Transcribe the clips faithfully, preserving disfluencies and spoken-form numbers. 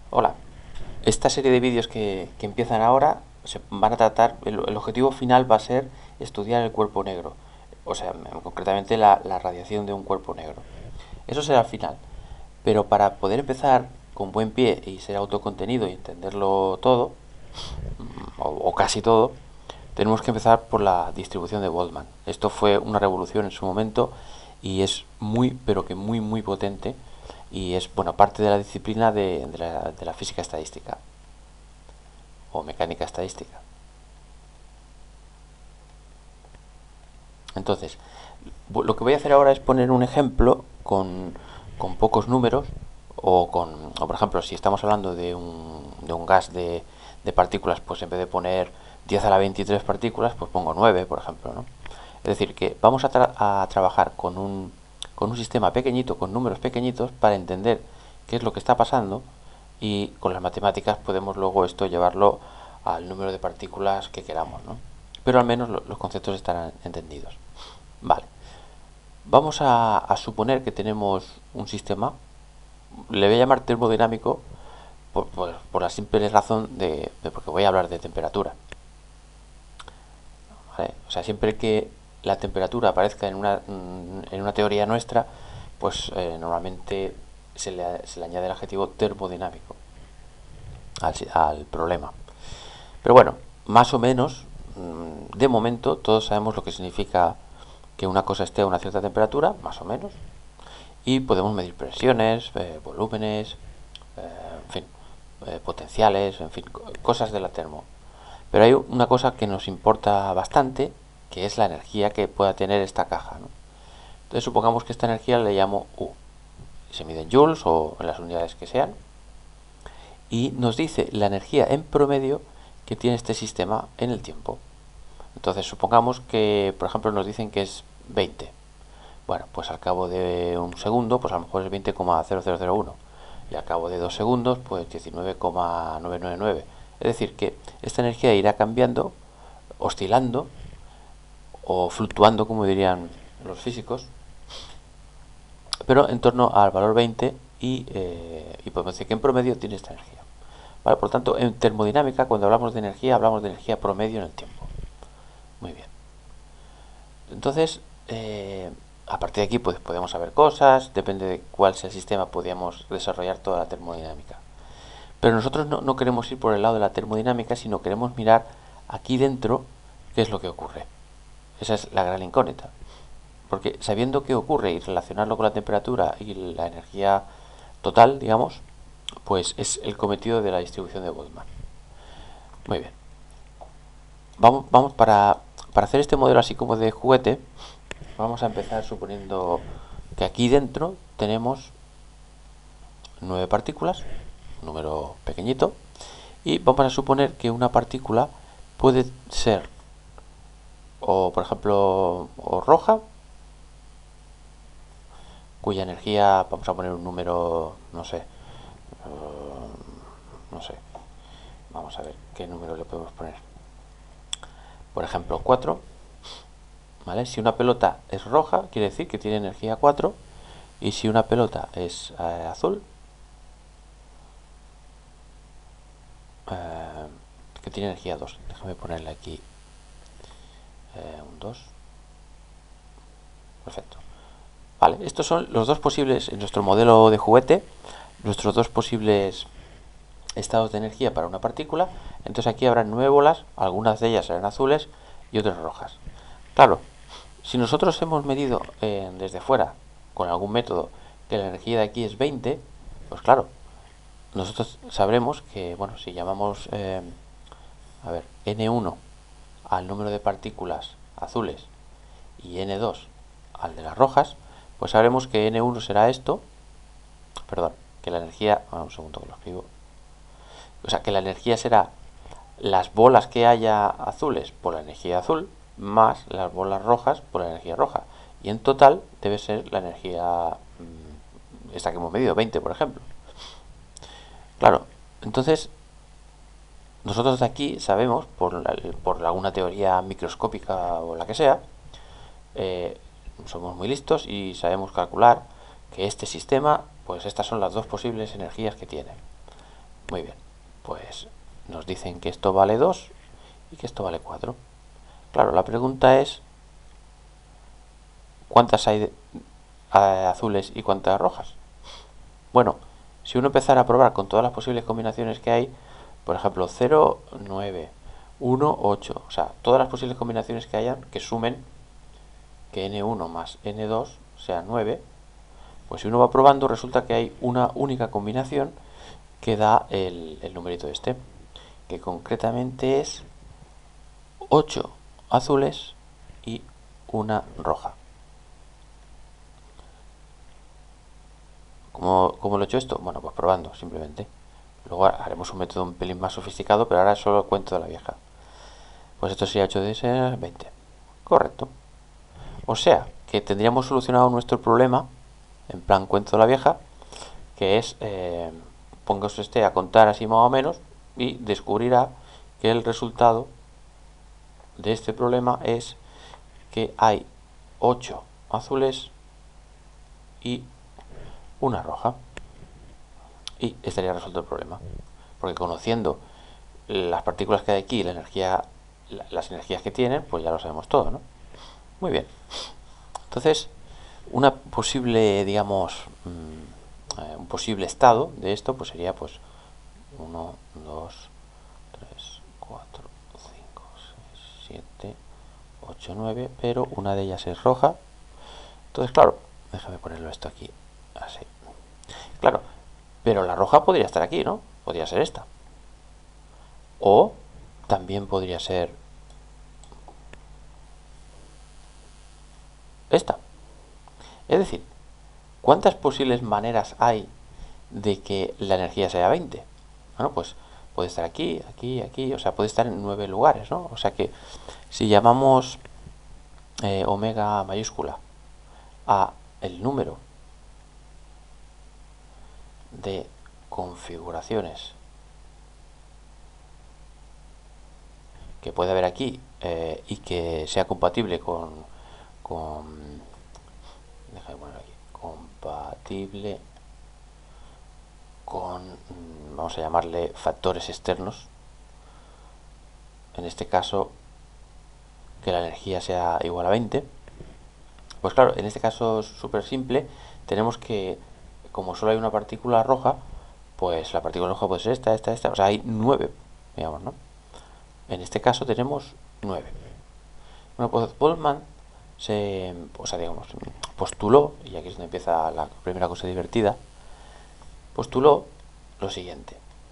Hola, esta serie de vídeos que, que empiezan ahora se van a tratar, el, el objetivo final va a ser estudiar el cuerpo negro, o sea, concretamente la, la radiación de un cuerpo negro. Eso será el final, pero para poder empezar con buen pie y ser autocontenido y entenderlo todo, o, o casi todo, tenemos que empezar por la distribución de Boltzmann. Esto fue una revolución en su momento y es muy, pero que muy, muy potente y es, bueno, parte de la disciplina de, de, la, de la física estadística o mecánica estadística. Entonces, lo que voy a hacer ahora es poner un ejemplo con, con pocos números o con, o por ejemplo, si estamos hablando de un, de un gas de, de partículas, pues en vez de poner diez a la veintitrés partículas, pues pongo nueve, por ejemplo, ¿no? Es decir, que vamos a, tra a trabajar con un, con un sistema pequeñito, con números pequeñitos, para entender qué es lo que está pasando y con las matemáticas podemos luego esto llevarlo al número de partículas que queramos, ¿no? Pero al menos lo, los conceptos estarán entendidos. Vale, vamos a, a suponer que tenemos un sistema, le voy a llamar termodinámico por, por, por la simple razón de, de porque voy a hablar de temperatura. ¿Vale? O sea, siempre que la temperatura aparezca en una, en una teoría nuestra, pues eh, normalmente se le, se le añade el adjetivo termodinámico al, al problema. Pero bueno, más o menos, de momento, todos sabemos lo que significa que una cosa esté a una cierta temperatura, más o menos, y podemos medir presiones, eh, volúmenes, eh, en fin, eh, potenciales, en fin, cosas de la termo. Pero hay una cosa que nos importa bastante, que es la energía que pueda tener esta caja, ¿no? Entonces supongamos que esta energía le llamo U. Se mide en joules o en las unidades que sean. Y nos dice la energía en promedio que tiene este sistema en el tiempo. Entonces supongamos que, por ejemplo, nos dicen que es veinte. Bueno, pues al cabo de un segundo, pues a lo mejor es veinte coma cero cero cero uno. Y al cabo de dos segundos, pues diecinueve coma novecientos noventa y nueve. Es decir, que esta energía irá cambiando, oscilando o fluctuando, como dirían los físicos, pero en torno al valor veinte y, eh, y podemos decir que en promedio tiene esta energía. Vale, por tanto, en termodinámica, cuando hablamos de energía, hablamos de energía promedio en el tiempo. Muy bien. Entonces, eh, a partir de aquí pues, podemos saber cosas, depende de cuál sea el sistema, podríamos desarrollar toda la termodinámica. Pero nosotros no, no queremos ir por el lado de la termodinámica, sino queremos mirar aquí dentro qué es lo que ocurre. Esa es la gran incógnita. Porque sabiendo qué ocurre y relacionarlo con la temperatura y la energía total, digamos, pues es el cometido de la distribución de Boltzmann. Muy bien. Vamos, vamos para, para hacer este modelo así como de juguete, vamos a empezar suponiendo que aquí dentro tenemos nueve partículas, un número pequeñito, y vamos a suponer que una partícula puede ser, o por ejemplo, o roja, cuya energía, vamos a poner un número, no sé, uh, no sé, vamos a ver qué número le podemos poner. Por ejemplo, cuatro, ¿vale? Si una pelota es roja, quiere decir que tiene energía cuatro, y si una pelota es eh, azul, eh, que tiene energía dos. Déjame ponerle aquí eh, un dos. Perfecto. Vale, estos son los dos posibles, en nuestro modelo de juguete, nuestros dos posibles estados de energía para una partícula. Entonces aquí habrá nueve bolas, algunas de ellas serán azules y otras rojas. Claro, si nosotros hemos medido eh, desde fuera, con algún método, que la energía de aquí es veinte, pues claro, nosotros sabremos que, bueno, si llamamos, eh, a ver, ene uno al número de partículas azules y ene dos al de las rojas, pues sabremos que ene uno será esto, perdón, que la energía, ah, un segundo que lo escribo, o sea, que la energía será las bolas que haya azules por la energía azul, más las bolas rojas por la energía roja. Y en total debe ser la energía mmm, esta que hemos medido, veinte por ejemplo. Claro, entonces nosotros de aquí sabemos, por, la, por alguna teoría microscópica o la que sea, eh, somos muy listos y sabemos calcular que este sistema, pues estas son las dos posibles energías que tiene. Muy bien, pues nos dicen que esto vale dos y que esto vale cuatro. Claro, la pregunta es, ¿cuántas hay de, a, azules y cuántas rojas? Bueno, si uno empezara a probar con todas las posibles combinaciones que hay, por ejemplo, cero, nueve, uno, ocho, o sea, todas las posibles combinaciones que hayan que sumen que ene uno más ene dos sea nueve, pues si uno va probando resulta que hay una única combinación que da el, el numerito este, que concretamente es ocho azules y una roja. ¿Cómo, ¿Cómo lo he hecho esto? Bueno, pues probando, simplemente. Luego haremos un método un pelín más sofisticado, pero ahora solo cuento de la vieja. Pues esto sería ocho de ese, veinte. Correcto. O sea, que tendríamos solucionado nuestro problema, en plan cuento de la vieja, que es, eh, póngase usted a contar así más o menos, y descubrirá que el resultado de este problema es que hay ocho azules y una roja. Y estaría resuelto el problema. Porque conociendo las partículas que hay aquí, la energía, las energías que tienen, pues ya lo sabemos todo, ¿no? Muy bien. Entonces, una posible, digamos, mmm, eh, un posible estado de esto, pues sería, pues, uno, dos, tres, cuatro, cinco, seis, siete, ocho, nueve, pero una de ellas es roja. Entonces, claro, déjame ponerlo esto aquí, así. Claro, pero la roja podría estar aquí, ¿no? Podría ser esta. O también podría ser esta. Es decir, ¿cuántas posibles maneras hay de que la energía sea veinte? Bueno, pues puede estar aquí, aquí, aquí, o sea, puede estar en nueve lugares, ¿no? O sea que si llamamos eh, omega mayúscula a el número de configuraciones que puede haber aquí eh, y que sea compatible con, con déjame poner aquí, compatible con, vamos a llamarle factores externos, en este caso que la energía sea igual a veinte, pues claro, en este caso súper simple, tenemos que, como solo hay una partícula roja, pues la partícula roja puede ser esta, esta, esta, o sea, hay nueve, digamos, ¿no? En este caso tenemos nueve. Bueno, pues Boltzmann se, o sea, digamos, postuló, y aquí es donde empieza la primera cosa divertida, postuló lo siguiente.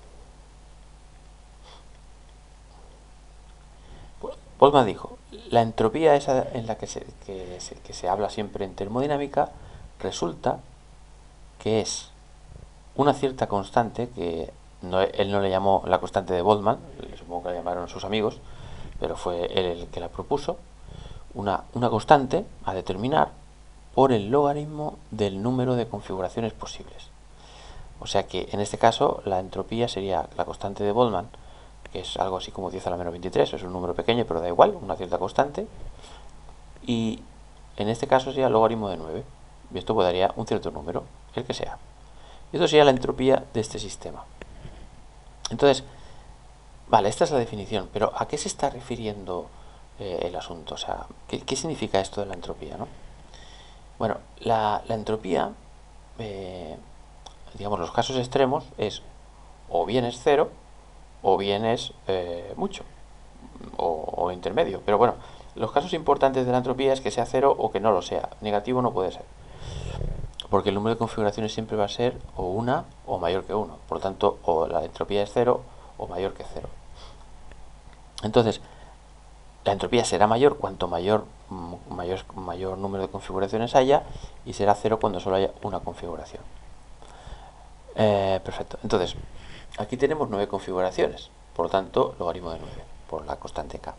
Boltzmann dijo, la entropía esa en la que se, que se, que se habla siempre en termodinámica resulta que es una cierta constante que no, él no le llamó la constante de Boltzmann, supongo que la llamaron sus amigos, pero fue él el que la propuso, una, una constante a determinar por el logaritmo del número de configuraciones posibles. O sea que en este caso la entropía sería la constante de Boltzmann, que es algo así como diez a la menos veintitrés, es un número pequeño pero da igual, una cierta constante, y en este caso sería el logaritmo de nueve, y esto pues daría un cierto número, el que sea. Y esto sería la entropía de este sistema. Entonces, vale, esta es la definición, pero ¿a qué se está refiriendo eh, el asunto? O sea, ¿qué, ¿qué significa esto de la entropía, no? Bueno, la, la entropía, eh, digamos, los casos extremos es o bien es cero o bien es eh, mucho o, o intermedio. Pero bueno, los casos importantes de la entropía es que sea cero o que no lo sea. Negativo no puede ser. Porque el número de configuraciones siempre va a ser o una o mayor que uno. Por lo tanto, o la entropía es cero o mayor que cero. Entonces, la entropía será mayor cuanto mayor, mayor, mayor número de configuraciones haya, y será cero cuando solo haya una configuración. Eh, perfecto. Entonces, aquí tenemos nueve configuraciones. Por lo tanto, logaritmo de nueve por la constante k.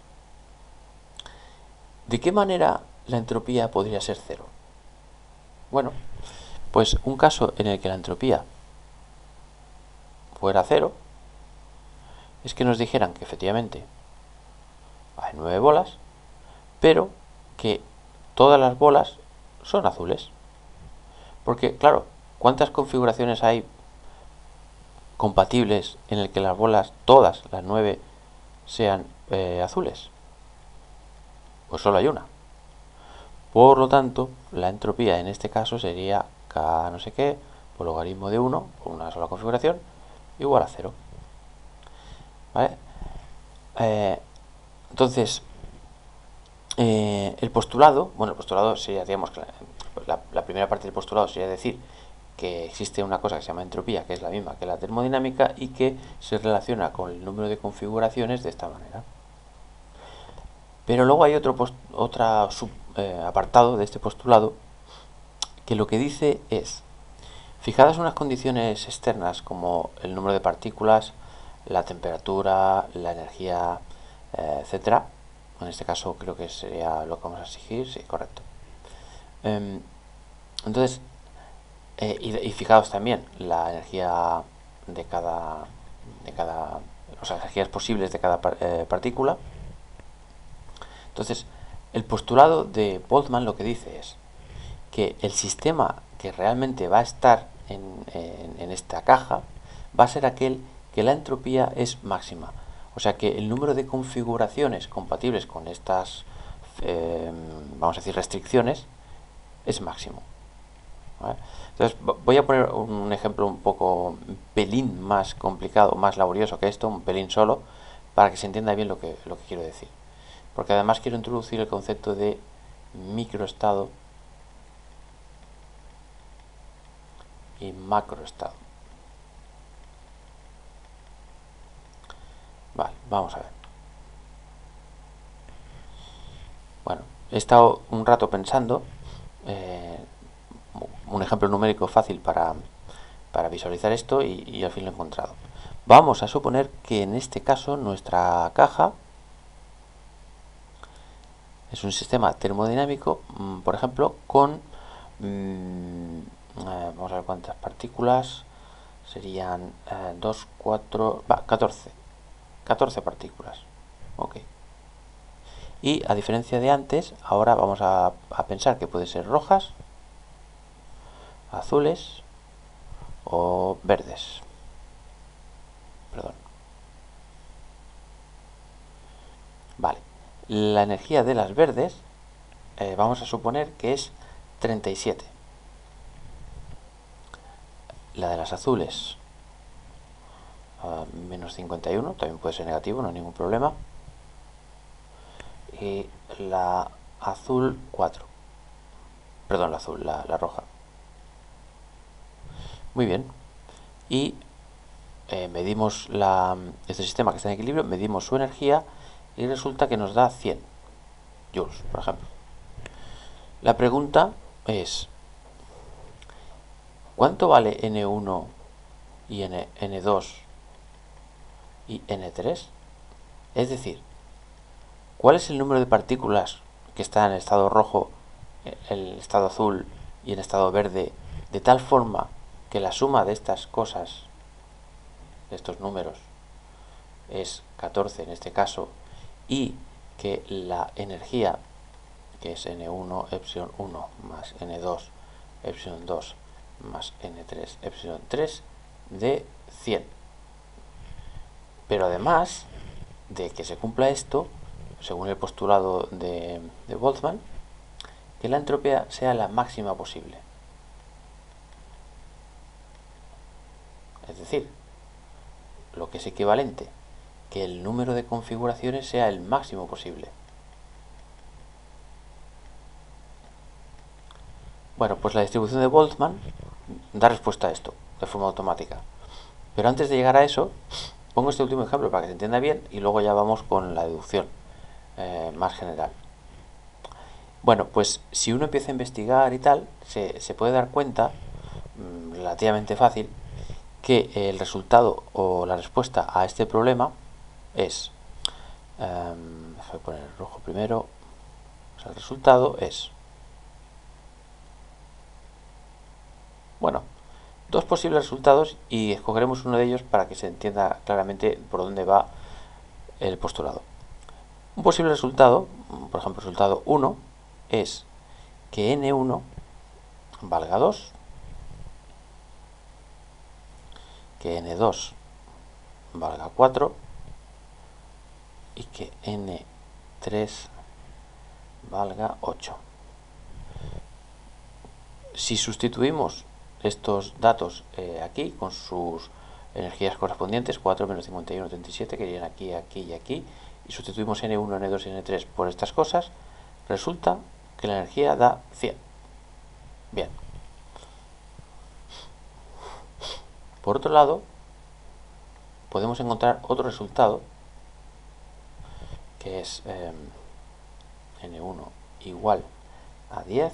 ¿De qué manera la entropía podría ser cero? Bueno, pues un caso en el que la entropía fuera cero es que nos dijeran que efectivamente hay nueve bolas, pero que todas las bolas son azules. Porque, claro, ¿cuántas configuraciones hay compatibles en el que las bolas, todas las nueve, sean eh, azules? Pues solo hay una. Por lo tanto, la entropía en este caso sería K no sé qué por logaritmo de uno, por una sola configuración, igual a cero. ¿Vale? Eh, entonces, eh, el postulado, bueno, el postulado sería, digamos, la, la primera parte del postulado sería decir que existe una cosa que se llama entropía, que es la misma que la termodinámica y que se relaciona con el número de configuraciones de esta manera. Pero luego hay otro post, otra sub, eh, apartado de este postulado que lo que dice es, fijadas unas condiciones externas como el número de partículas, la temperatura, la energía, eh, etcétera. En este caso creo que sería lo que vamos a exigir, sí, correcto. Eh, entonces, eh, y, y fijaos también la energía de cada, de cada, o sea, las energías posibles de cada eh, partícula. Entonces, el postulado de Boltzmann lo que dice es que el sistema que realmente va a estar en, en, en esta caja va a ser aquel que la entropía es máxima. O sea que el número de configuraciones compatibles con estas, eh, vamos a decir, restricciones es máximo. ¿Vale? Entonces voy a poner un ejemplo un poco, un pelín más complicado, más laborioso que esto, un pelín solo, para que se entienda bien lo que, lo que quiero decir. Porque además quiero introducir el concepto de microestado y macroestado. Vale, vamos a ver. Bueno, he estado un rato pensando eh, un ejemplo numérico fácil para, para visualizar esto y, y al fin lo he encontrado. Vamos a suponer que en este caso nuestra caja es un sistema termodinámico, mmm, por ejemplo, con mmm, eh, vamos a ver cuántas partículas serían eh, dos, cuatro, va, catorce catorce partículas. Ok. Y a diferencia de antes, ahora vamos a, a pensar que puede ser rojas, azules o verdes. Perdón. Vale. La energía de las verdes eh, vamos a suponer que es treinta y siete. La de las azules uh, menos cincuenta y uno, también puede ser negativo, no hay ningún problema. Y la azul cuatro. Perdón, la azul, la, la roja. Muy bien. Y eh, medimos la, este sistema que está en equilibrio, medimos su energía y resulta que nos da cien joules, por ejemplo. La pregunta es, ¿cuánto vale ene uno y ene dos y ene tres? Es decir, ¿cuál es el número de partículas que está en el estado rojo, el estado azul y en estado verde, de tal forma que la suma de estas cosas, de estos números, es catorce en este caso, y que la energía, que es ene uno epsilon uno más ene dos epsilon dos más ene tres epsilon tres, de cien? Pero además de que se cumpla esto, según el postulado de, de Boltzmann, que la entropía sea la máxima posible. Es decir, lo que es equivalente, que el número de configuraciones sea el máximo posible. Bueno, pues la distribución de Boltzmann da respuesta a esto, de forma automática. Pero antes de llegar a eso, pongo este último ejemplo para que se entienda bien y luego ya vamos con la deducción eh, más general. Bueno, pues si uno empieza a investigar y tal, se, se puede dar cuenta, mmm, relativamente fácil, que el resultado o la respuesta a este problema es, um, déjame poner el rojo primero, o sea, el resultado es, bueno, dos posibles resultados y escogeremos uno de ellos para que se entienda claramente por dónde va el postulado. Un posible resultado, por ejemplo, resultado uno, es que ene uno valga dos que ene dos valga cuatro y que ene tres valga ocho. Si sustituimos estos datos eh, aquí con sus energías correspondientes, cuatro menos cincuenta y uno, treinta y siete, que irían aquí, aquí y aquí, y sustituimos ene uno, ene dos y ene tres por estas cosas, resulta que la energía da cien. Bien. Por otro lado, podemos encontrar otro resultado, que es eh, ene uno igual a diez,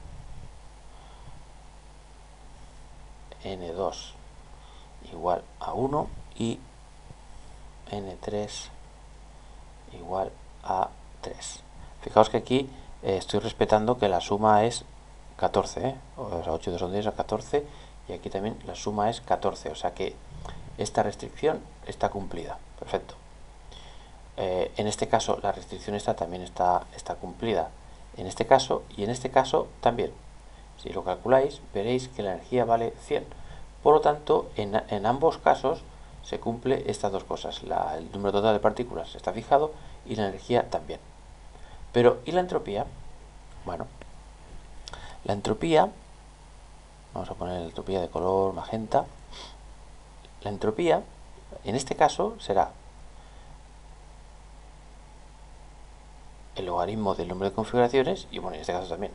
ene dos igual a uno y ene tres igual a tres. Fijaos que aquí eh, estoy respetando que la suma es catorce, ¿eh? O sea, ocho y dos son diez, a catorce, y aquí también la suma es catorce, o sea que esta restricción está cumplida. Perfecto. Eh, en este caso la restricción esta también está, está cumplida. En este caso y en este caso también. Si lo calculáis, veréis que la energía vale cien. Por lo tanto, en, en ambos casos se cumple estas dos cosas. La, el número total de partículas está fijado y la energía también. Pero, ¿y la entropía? Bueno, la entropía, vamos a poner la entropía de color magenta. La entropía, en este caso, será el logaritmo del número de configuraciones y, bueno, en este caso también.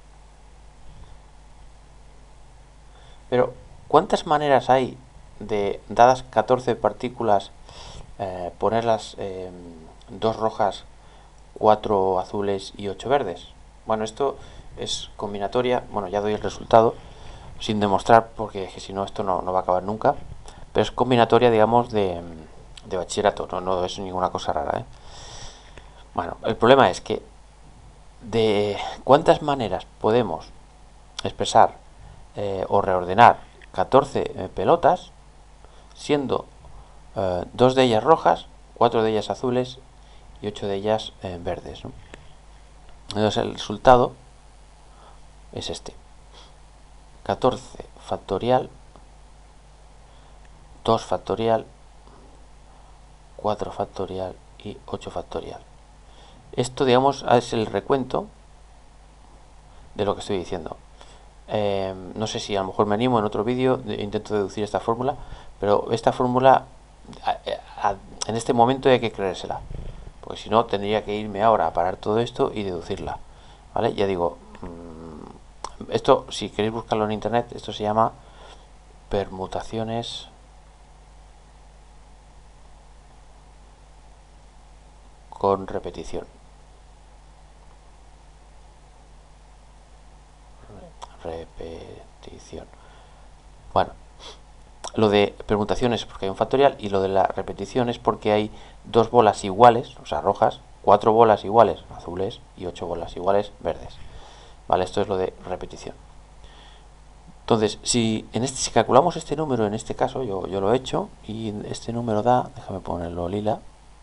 Pero, ¿cuántas maneras hay de, dadas catorce partículas, eh, ponerlas eh, dos rojas, cuatro azules y ocho verdes? Bueno, esto es combinatoria. Bueno, ya doy el resultado sin demostrar, porque si no esto no, no va a acabar nunca. Pero es combinatoria, digamos, de, de bachillerato. No, no es ninguna cosa rara, ¿eh? Bueno, el problema es que de cuántas maneras podemos expresar eh, o reordenar catorce eh, pelotas, siendo eh, dos de ellas rojas, cuatro de ellas azules y ocho de ellas eh, verdes, ¿no? Entonces el resultado es este: catorce factorial, dos factorial, cuatro factorial y ocho factorial. Esto, digamos, es el recuento de lo que estoy diciendo. Eh, no sé si a lo mejor me animo en otro vídeo, intento deducir esta fórmula, pero esta fórmula a, a, en este momento hay que creérsela, porque si no tendría que irme ahora a parar todo esto y deducirla, ¿vale? Ya digo, mmm, esto, si queréis buscarlo en internet, esto se llama permutaciones con repetición. Repetición. Bueno, lo de permutación es porque hay un factorial, y lo de la repetición es porque hay dos bolas iguales, o sea, rojas, cuatro bolas iguales azules y ocho bolas iguales verdes. Vale, esto es lo de repetición. Entonces, si en este si calculamos este número, en este caso yo, yo lo he hecho, y este número da, déjame ponerlo lila,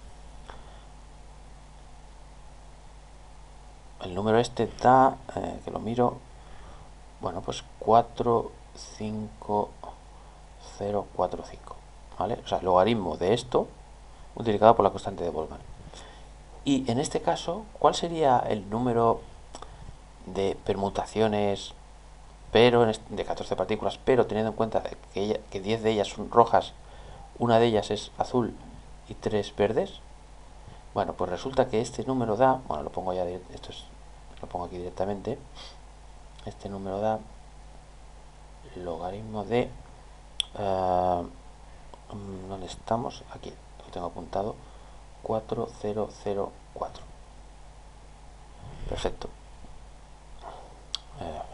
el número este da, eh, que lo miro, bueno, pues cuatro cinco cero cuatro cinco, ¿vale? O sea, logaritmo de esto multiplicado por la constante de Boltzmann. Y en este caso, ¿cuál sería el número de permutaciones pero de catorce partículas, pero teniendo en cuenta que, ella, que diez de ellas son rojas, una de ellas es azul y tres verdes? Bueno, pues resulta que este número da, bueno, lo pongo ya, esto es, lo pongo aquí directamente, este número da logaritmo de, uh, ¿dónde estamos? Aquí, lo tengo apuntado, cuatro cero cero cuatro. Perfecto. Eh,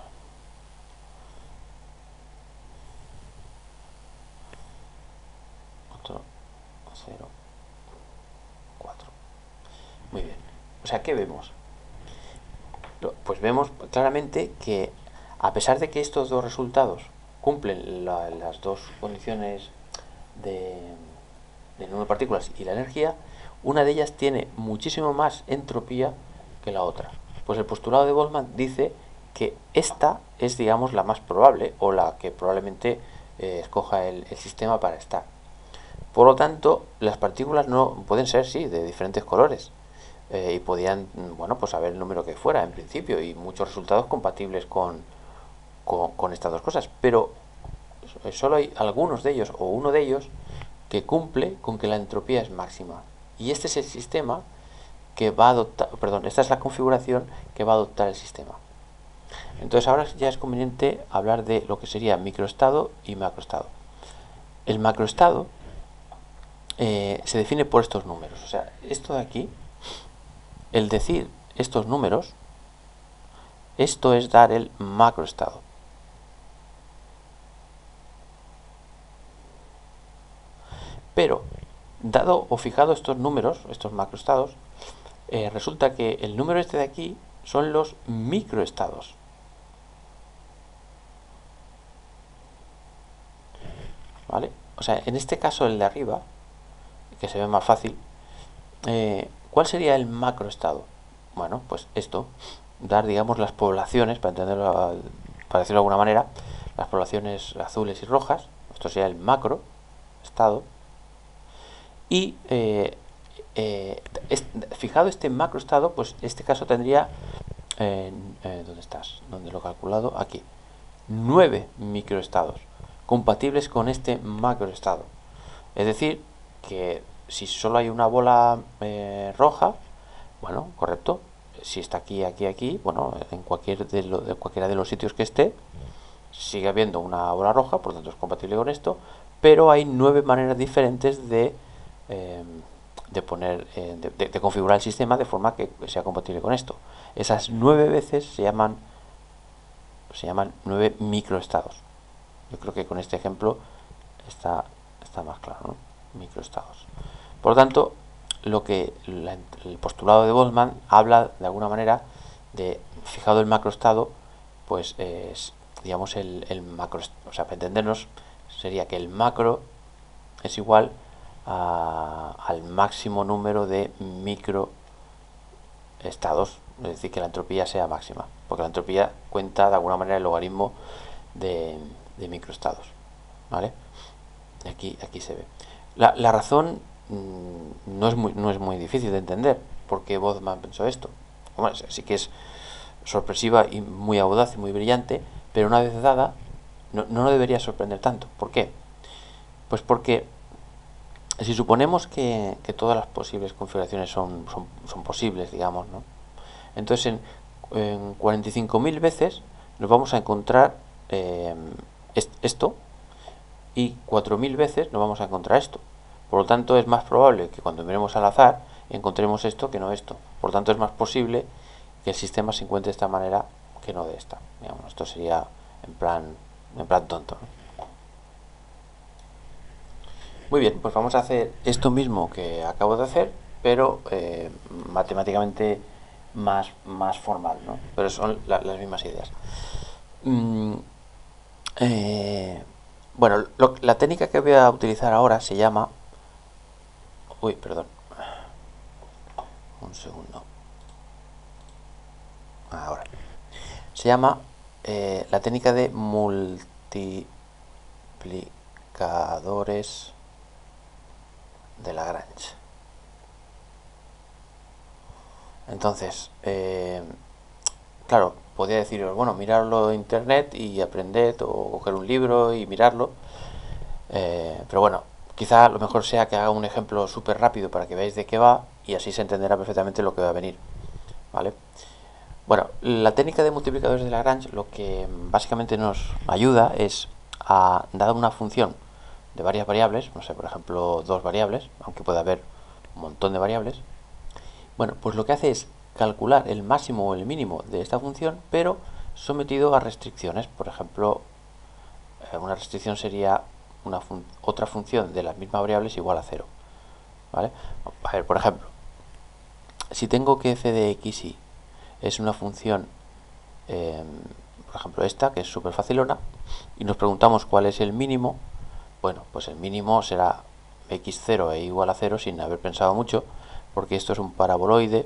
cero cuatro. Muy bien. O sea, ¿qué vemos? Pues vemos claramente que, a pesar de que estos dos resultados cumplen la, las dos condiciones de, de número de partículas y la energía, una de ellas tiene muchísimo más entropía que la otra. Pues el postulado de Boltzmann dice que esta es, digamos, la más probable, o la que probablemente eh, escoja el, el sistema para estar. Por lo tanto, las partículas no pueden ser, sí, de diferentes colores. Eh, y podían, bueno, pues saber el número que fuera en principio y muchos resultados compatibles con, con, con estas dos cosas. Pero solo hay algunos de ellos o uno de ellos que cumple con que la entropía es máxima. Y este es el sistema que va a adoptar, perdón, esta es la configuración que va a adoptar el sistema. Entonces ahora ya es conveniente hablar de lo que sería microestado y macroestado. El macroestado eh, se define por estos números. O sea, esto de aquí, el decir estos números, esto es dar el macroestado. Pero, dado o fijado estos números, estos macroestados, eh, resulta que el número este de aquí son los microestados. ¿Vale? O sea, en este caso el de arriba, que se ve más fácil, eh, ¿cuál sería el macroestado? Bueno, pues esto, dar, digamos, las poblaciones, para entenderlo, para decirlo de alguna manera, las poblaciones azules y rojas, esto sería el macroestado, y eh, eh, es, fijado este macroestado, pues este caso tendría, eh, eh, ¿dónde estás? ¿Dónde lo he calculado? Aquí, nueve microestados compatibles con este macroestado. Es decir, que si solo hay una bola eh, roja, bueno, correcto, si está aquí, aquí, aquí, bueno, en cualquier de, lo, de cualquiera de los sitios que esté, sigue habiendo una bola roja, por lo tanto es compatible con esto, pero hay nueve maneras diferentes de, eh, de poner, eh, de, de, de configurar el sistema de forma que sea compatible con esto. Esas nueve veces se llaman, se llaman nueve microestados. Yo creo que con este ejemplo está, está más claro, ¿no? Microestados. Por lo tanto, lo que la, el postulado de Boltzmann habla de alguna manera de, fijado el macroestado, pues es, digamos, el, el macro, o sea, para entendernos, sería que el macro es igual a, al máximo número de microestados, es decir, que la entropía sea máxima, porque la entropía cuenta de alguna manera el logaritmo de, de microestados, ¿vale? Aquí, aquí se ve. La, la razón mmm, no, es muy, no es muy difícil de entender por qué Boltzmann pensó esto. Bueno, sí que es sorpresiva y muy audaz y muy brillante, pero una vez dada, no, no nos debería sorprender tanto. ¿Por qué? Pues porque si suponemos que, que todas las posibles configuraciones son, son, son posibles, digamos, ¿no? Entonces en, en cuarenta y cinco mil veces nos vamos a encontrar eh, esto, y cuatro mil veces nos vamos a encontrar esto. Por lo tanto, es más probable que cuando miremos al azar encontremos esto que no esto. Por lo tanto, es más posible que el sistema se encuentre de esta manera que no de esta. Digamos, esto sería en plan, en plan tonto, ¿no? Muy bien, pues vamos a hacer esto mismo que acabo de hacer, pero eh, matemáticamente más, más formal, ¿no? Pero son la, las mismas ideas. Mm, eh, bueno, lo, la técnica que voy a utilizar ahora se llama... Uy, perdón. Un segundo. Ahora. Se llama eh, la técnica de multiplicadores de Lagrange. Entonces, eh, claro, podría deciros, bueno, mirarlo en internet y aprender, o coger un libro y mirarlo. Eh, pero bueno, quizá lo mejor sea que haga un ejemplo súper rápido para que veáis de qué va y así se entenderá perfectamente lo que va a venir. ¿Vale? Bueno, la técnica de multiplicadores de Lagrange lo que básicamente nos ayuda es a, dada una función de varias variables, no sé, por ejemplo, dos variables, aunque puede haber un montón de variables, bueno, pues lo que hace es calcular el máximo o el mínimo de esta función, pero sometido a restricciones. Por ejemplo, una restricción sería una fun otra función de las mismas variables igual a cero. ¿Vale? A ver, por ejemplo, si tengo que f de x y es una función, eh, por ejemplo esta, que es súper facilona, y nos preguntamos cuál es el mínimo, bueno, pues el mínimo será x cero e igual a cero sin haber pensado mucho, porque esto es un paraboloide,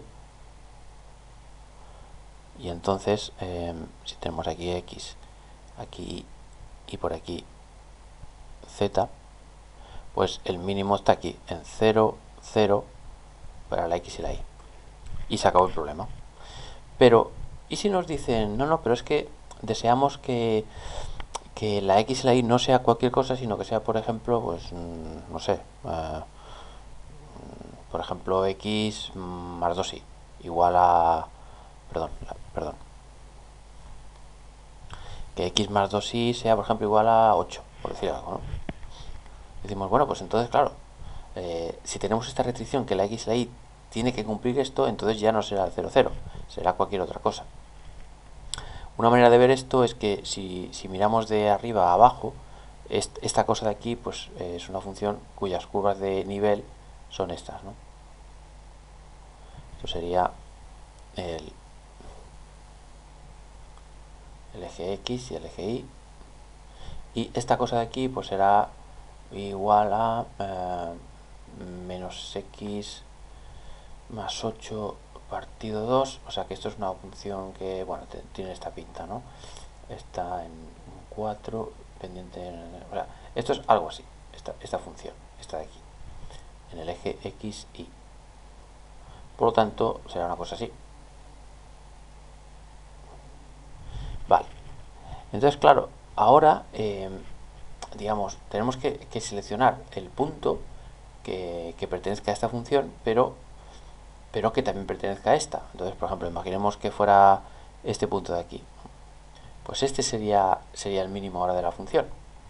y entonces eh, si tenemos aquí x, aquí y por aquí z, pues el mínimo está aquí, en cero, cero, para la x y la y. Y se acabó el problema. Pero, ¿y si nos dicen, no, no, pero es que deseamos que, que la x y la y no sea cualquier cosa, sino que sea, por ejemplo, pues, no sé, uh, por ejemplo, x más dos y, igual a, perdón, perdón, que x más dos y sea, por ejemplo, igual a ocho, por decir algo, ¿no? Decimos, bueno, pues entonces, claro, eh, si tenemos esta restricción que la x y la y tiene que cumplir esto, entonces ya no será el cero, cero, será cualquier otra cosa. Una manera de ver esto es que si, si miramos de arriba a abajo, est esta cosa de aquí pues eh, es una función cuyas curvas de nivel son estas, ¿no? Esto sería el, el eje X y el eje Y. Y esta cosa de aquí pues será igual a eh, menos X más ocho partido dos, o sea que esto es una función que, bueno, te, tiene esta pinta, ¿no? Está en cuatro, pendiente, en, o sea, esto es algo así, esta, esta función, esta de aquí, en el eje X, Y. Por lo tanto, será una cosa así. Vale. Entonces, claro, ahora, eh, digamos, tenemos que, que seleccionar el punto que, que pertenezca a esta función, pero pero que también pertenezca a esta. Entonces, por ejemplo, imaginemos que fuera este punto de aquí. Pues este sería, sería el mínimo ahora de la función.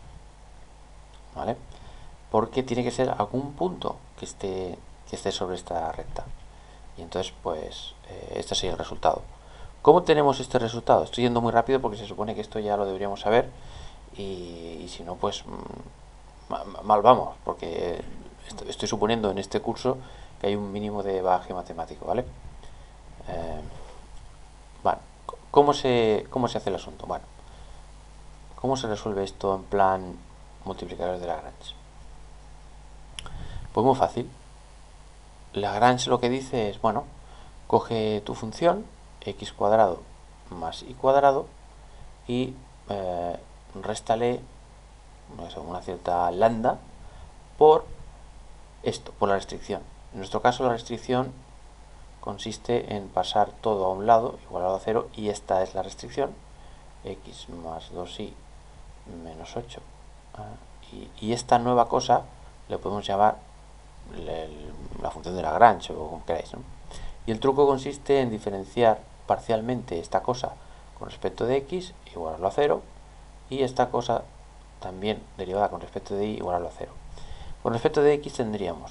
¿Vale? Porque tiene que ser algún punto que esté, que esté sobre esta recta. Y entonces, pues, eh, este sería el resultado. ¿Cómo tenemos este resultado? Estoy yendo muy rápido porque se supone que esto ya lo deberíamos saber. Y, y si no, pues, mmm, mal vamos. Porque estoy suponiendo en este curso que hay un mínimo de bagaje matemático, ¿vale? Eh, bueno, ¿cómo se, ¿cómo se hace el asunto? Bueno, ¿cómo se resuelve esto en plan multiplicadores de Lagrange? Pues muy fácil. Lagrange lo que dice es, bueno, coge tu función x cuadrado más y cuadrado y eh, réstale no sé, una cierta lambda por esto, por la restricción. En nuestro caso la restricción consiste en pasar todo a un lado, igualado a cero, y esta es la restricción, x más dos y menos ocho. Y, y esta nueva cosa le podemos llamar el, la función de Lagrange o como queráis, ¿no? Y el truco consiste en diferenciar parcialmente esta cosa con respecto de x, igualarlo a cero, y esta cosa también derivada con respecto de y, igualarlo a cero. Con respecto de x tendríamos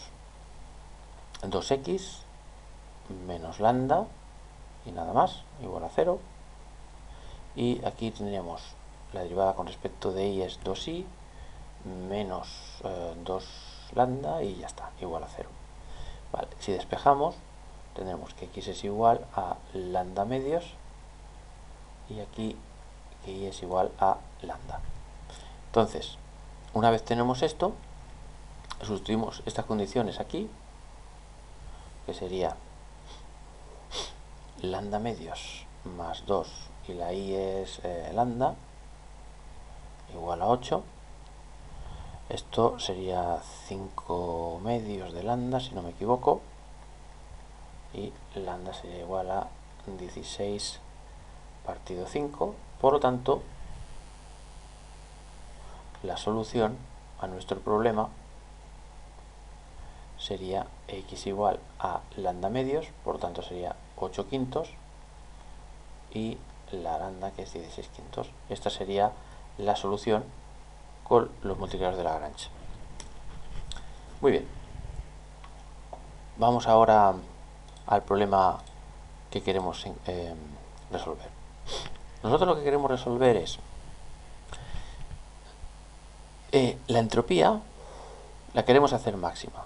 dos x menos lambda y nada más, igual a cero. Y aquí tendríamos la derivada con respecto de y es dos y menos eh, dos lambda y ya está, igual a cero. Vale, si despejamos tendremos que x es igual a lambda medios y aquí que y es igual a lambda. Entonces, una vez tenemos esto, sustituimos estas condiciones aquí, que sería lambda medios más dos y la y es eh, lambda igual a ocho. Esto sería cinco medios de lambda, si no me equivoco, y lambda sería igual a dieciséis partido cinco. Por lo tanto, la solución a nuestro problema sería x igual a lambda medios, por lo tanto sería ocho quintos, y la lambda que es dieciséis quintos. Esta sería la solución con los multiplicadores de Lagrange. Muy bien. Vamos ahora al problema que queremos eh, resolver. Nosotros lo que queremos resolver es eh, la entropía la queremos hacer máxima.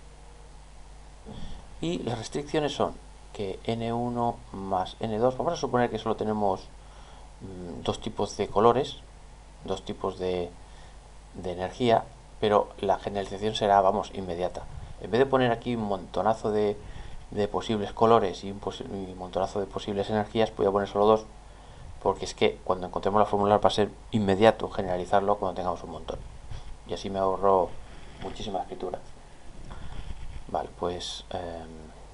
Y las restricciones son que ene uno más ene dos, vamos a suponer que solo tenemos mmm, dos tipos de colores, dos tipos de, de energía, pero la generalización será, vamos, inmediata. En vez de poner aquí un montonazo de, de posibles colores y un, y un montonazo de posibles energías, voy a poner solo dos, porque es que cuando encontremos la fórmula va a ser inmediato generalizarlo cuando tengamos un montón. y así me ahorro muchísima escritura. Vale, pues eh,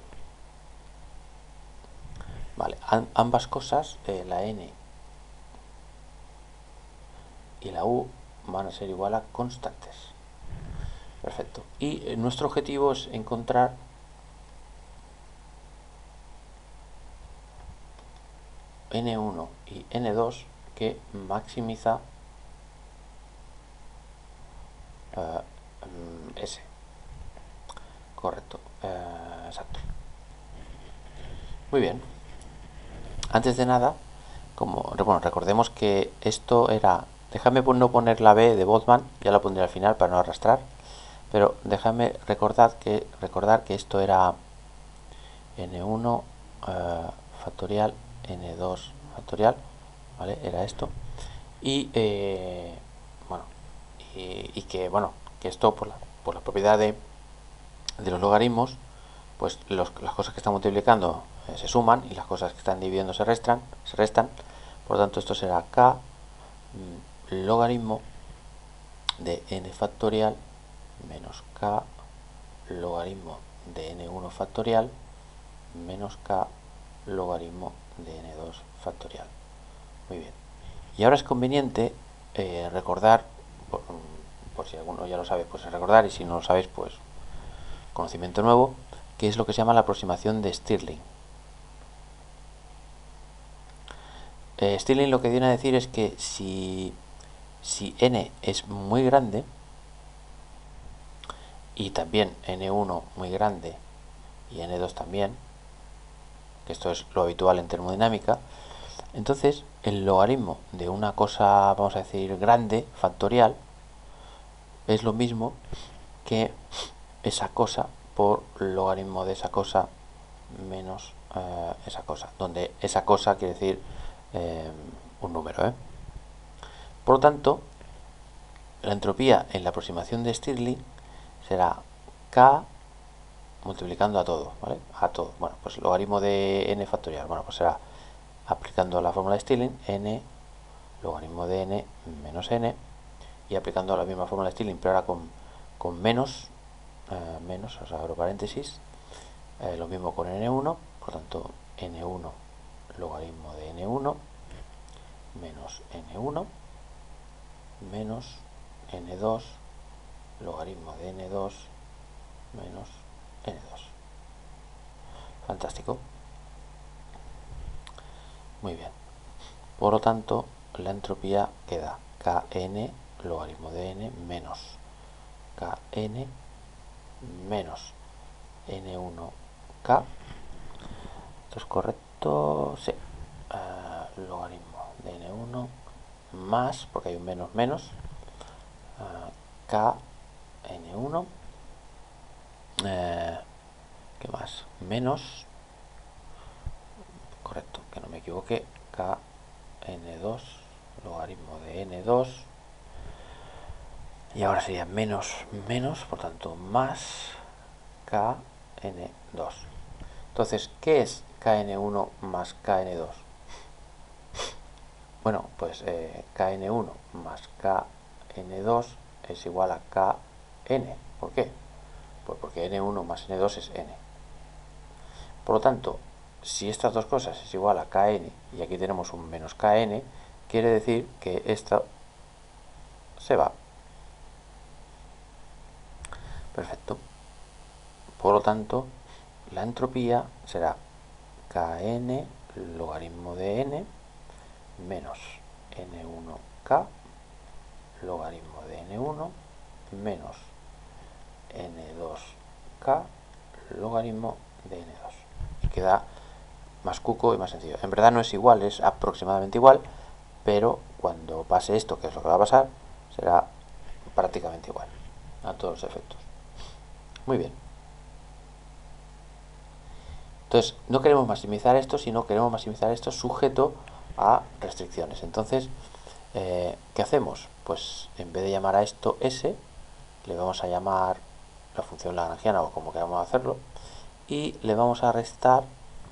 vale, ambas cosas, eh, la n y la u, van a ser igual a constantes. Perfecto. Y eh, nuestro objetivo es encontrar ene uno y ene dos que maximiza uh, S. Correcto. Uh, exacto. Muy bien. Antes de nada, como bueno, recordemos que esto era... Déjame no poner la B de Boltzmann, ya la pondré al final para no arrastrar. Pero déjame recordar que, recordar que esto era ene uno uh, factorial, ene dos factorial, ¿vale? Era esto. Y, eh, bueno, y, y que, bueno, que esto por la, por la propiedad de, de los logaritmos, pues los, las cosas que están multiplicando eh, se suman y las cosas que están dividiendo se restan, se restan. Por lo tanto, esto será k mm, logaritmo de n factorial menos k logaritmo de ene uno factorial menos k logaritmo de ene dos factorial. Muy bien. Y ahora es conveniente eh, recordar, por, por si alguno ya lo sabe, pues recordar, y si no lo sabéis, pues conocimiento nuevo, que es lo que se llama la aproximación de Stirling. Eh, Stirling lo que viene a decir es que si, si n es muy grande, y también ene uno muy grande y ene dos también, que esto es lo habitual en termodinámica, entonces el logaritmo de una cosa, vamos a decir, grande, factorial, es lo mismo que esa cosa por logaritmo de esa cosa menos eh, esa cosa, donde esa cosa quiere decir eh, un número. ¿eh? Por lo tanto, la entropía en la aproximación de Stirling será K multiplicando a todo, ¿vale? A todo. Bueno, pues logaritmo de n factorial. Bueno, pues será aplicando la fórmula de Stirling, n logaritmo de n menos n, y aplicando la misma fórmula de Stirling, pero ahora con, con menos, eh, menos, o sea, abro paréntesis, eh, lo mismo con ene uno, por lo tanto, ene uno logaritmo de ene uno menos ene uno menos ene dos logaritmo de ene dos menos ene dos. Fantástico. Muy bien. Por lo tanto, la entropía queda kn logaritmo de n menos kn menos ene uno k. ¿Esto es correcto? Sí. Uh, logaritmo de ene uno más, porque hay un menos menos, uh, k ene uno. Eh, ¿Qué más? Menos, correcto, que no me equivoqué, k ene dos logaritmo de ene dos, y ahora sería menos menos, por tanto más k ene dos. Entonces, ¿qué es k ene uno más k ene dos? Bueno, pues eh, k ene uno más k ene dos es igual a kn. ¿Por qué? Pues porque ene uno más ene dos es n. Por lo tanto, si estas dos cosas es igual a kn y aquí tenemos un menos kn, quiere decir que esta se va. Perfecto. Por lo tanto, la entropía será kn logaritmo de n menos ene uno k logaritmo de ene uno menos ene dos k logaritmo de ene dos. Y queda más cuco y más sencillo. En verdad no es igual, es aproximadamente igual, pero cuando pase esto, que es lo que va a pasar, será prácticamente igual a todos los efectos. Muy bien. Entonces, no queremos maximizar esto, sino queremos maximizar esto sujeto a restricciones. Entonces, eh, ¿qué hacemos? Pues en vez de llamar a esto S, le vamos a llamar la función lagrangiana o como queramos hacerlo, y le vamos a restar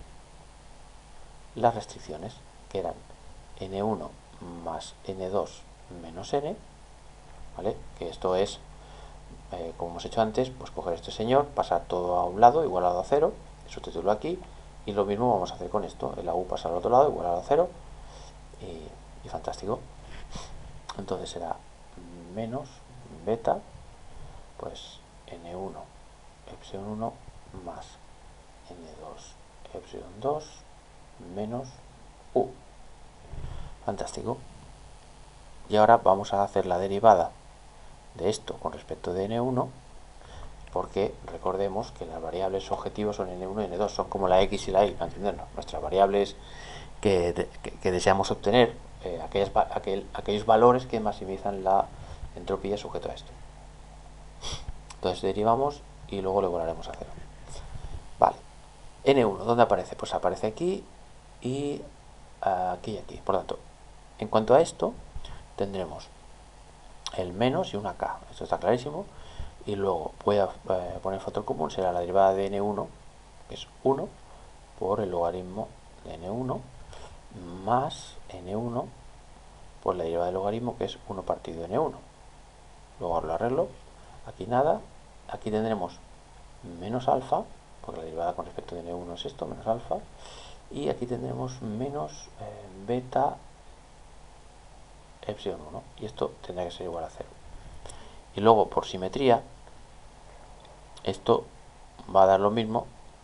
las restricciones, que eran ene uno más ene dos menos n, ¿vale? Que esto es, eh, como hemos hecho antes, pues coger este señor, pasar todo a un lado, igualado a cero, su título aquí, y lo mismo vamos a hacer con esto, el A U pasa al otro lado, igualado a cero, y, y fantástico. Entonces será menos beta, pues ene uno epsilon uno más ene dos epsilon dos menos u. Fantástico. Y ahora vamos a hacer la derivada de esto con respecto de ene uno, porque recordemos que las variables objetivos son ene uno y ene dos, son como la x y la y, para entenderlo. Nuestras variables que, de, que, que deseamos obtener, eh, aquellas, aquel, aquellos valores que maximizan la entropía sujeto a esto. Entonces derivamos y luego lo igualaremos a cero. Vale. ene uno, ¿dónde aparece? Pues aparece aquí y aquí y aquí. Por lo tanto, en cuanto a esto, tendremos el menos y una k. Esto está clarísimo. Y luego voy a eh, poner factor común, será la derivada de ene uno, que es uno, por el logaritmo de ene uno, más ene uno por la derivada del logaritmo, que es uno partido de ene uno. Luego lo arreglo. Aquí nada. Aquí tendremos menos alfa, porque la derivada con respecto de ene uno es esto, menos alfa. Y aquí tendremos menos eh, beta epsilon uno. Y esto tendrá que ser igual a cero. Y luego, por simetría, esto va a dar lo mismo,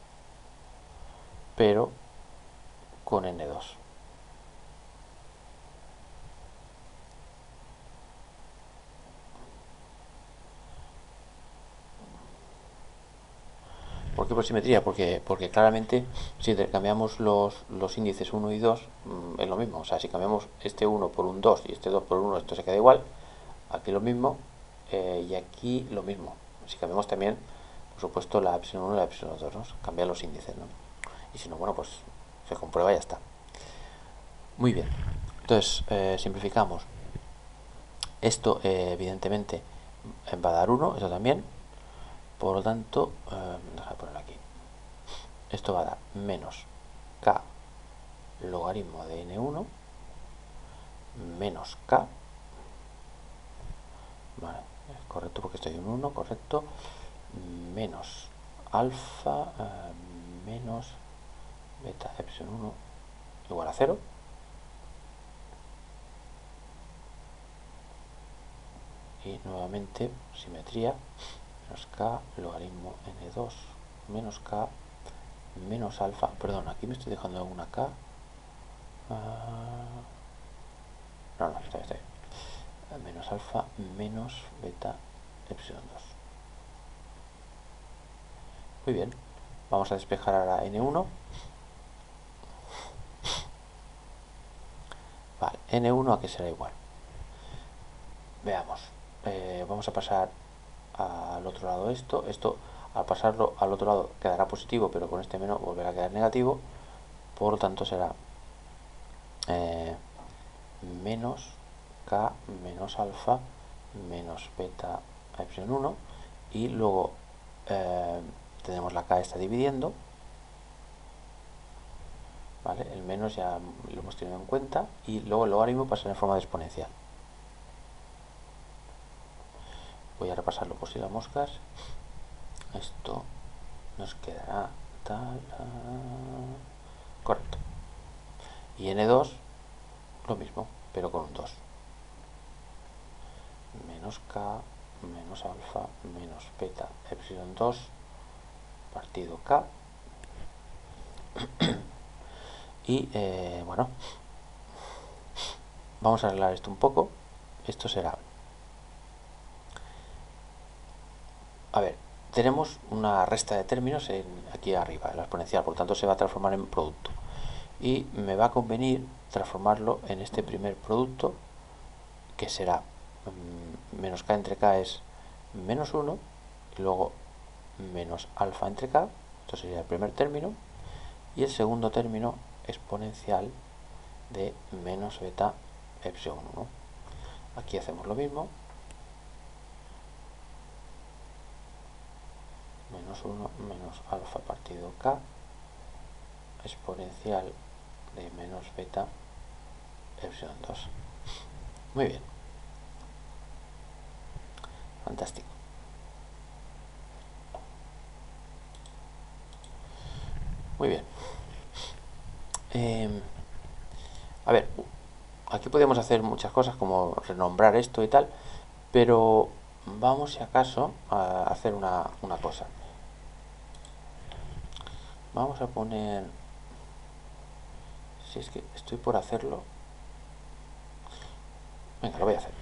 pero con ene dos. ¿Por qué por simetría? Porque, porque claramente si intercambiamos los, los índices uno y dos, mmm, es lo mismo. O sea, si cambiamos este uno por un dos y este dos por uno, esto se queda igual. Aquí lo mismo, eh, y aquí lo mismo. Si cambiamos también, por supuesto, la epsilon uno y la epsilon dos, ¿no? Cambiar los índices, ¿no? Y si no, bueno, pues se comprueba y ya está. Muy bien. Entonces, eh, simplificamos. Esto, eh, evidentemente, va a dar uno, eso también. Por lo tanto, eh, déjame ponerlo aquí. Esto va a dar menos k logaritmo de ene uno menos k. Vale, es correcto porque estoy en uno, correcto. Menos alfa eh, menos beta epsilon uno igual a cero. Y nuevamente simetría, menos k logaritmo ene dos menos k menos alfa. Perdón, aquí me estoy dejando alguna k. Uh, no, no, está bien, está bien. Menos alfa menos beta epsilon dos. Muy bien. Vamos a despejar ahora ene uno. Vale, ene uno a qué será igual. Veamos. Eh, vamos a pasar al otro lado esto. Esto, al pasarlo al otro lado, quedará positivo, pero con este menos volverá a quedar negativo. Por lo tanto, será eh, menos k menos alfa menos beta epsilon uno. Y luego eh, tenemos la k está dividiendo. ¿Vale? El menos ya lo hemos tenido en cuenta. Y luego el logaritmo pasa en forma de exponencial. Voy a repasarlo por si las moscas. Esto nos quedará tal, uh, correcto. Y ene dos lo mismo, pero con un dos. Menos k menos alfa menos beta epsilon dos partido k. Y eh, bueno, vamos a arreglar esto un poco. Esto será, a ver, tenemos una resta de términos en, aquí arriba, en la exponencial, por lo tanto se va a transformar en producto. Y me va a convenir transformarlo en este primer producto, que será mmm, menos k entre k es menos uno, y luego menos alfa entre k, esto sería el primer término, y el segundo término exponencial de menos beta epsilon uno. Aquí hacemos lo mismo, menos uno menos alfa partido k exponencial de menos beta epsilon dos. Muy bien. Fantástico. Muy bien. Eh, a ver, aquí podemos hacer muchas cosas como renombrar esto y tal, pero vamos si acaso a hacer una, una cosa. Vamos a poner, si es que estoy por hacerlo, venga, lo voy a hacer.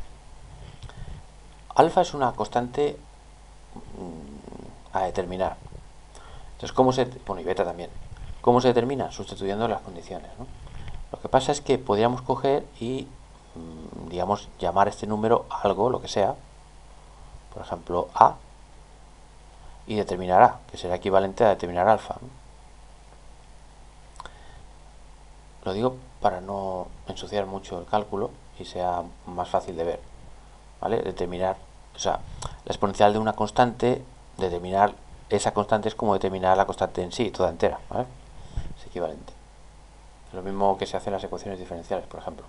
Alfa es una constante mmm, a determinar. Entonces, ¿cómo se, bueno, y beta también, ¿cómo se determina? Sustituyendo las condiciones, ¿no? Lo que pasa es que podríamos coger y, mmm, digamos, llamar este número algo, lo que sea, por ejemplo, A, y determinar A, que será equivalente a determinar alfa, ¿no? Lo digo para no ensuciar mucho el cálculo y sea más fácil de ver, ¿vale? Determinar, o sea, la exponencial de una constante, determinar esa constante es como determinar la constante en sí, toda entera, ¿vale? Es equivalente. Lo mismo que se hace en las ecuaciones diferenciales, por ejemplo.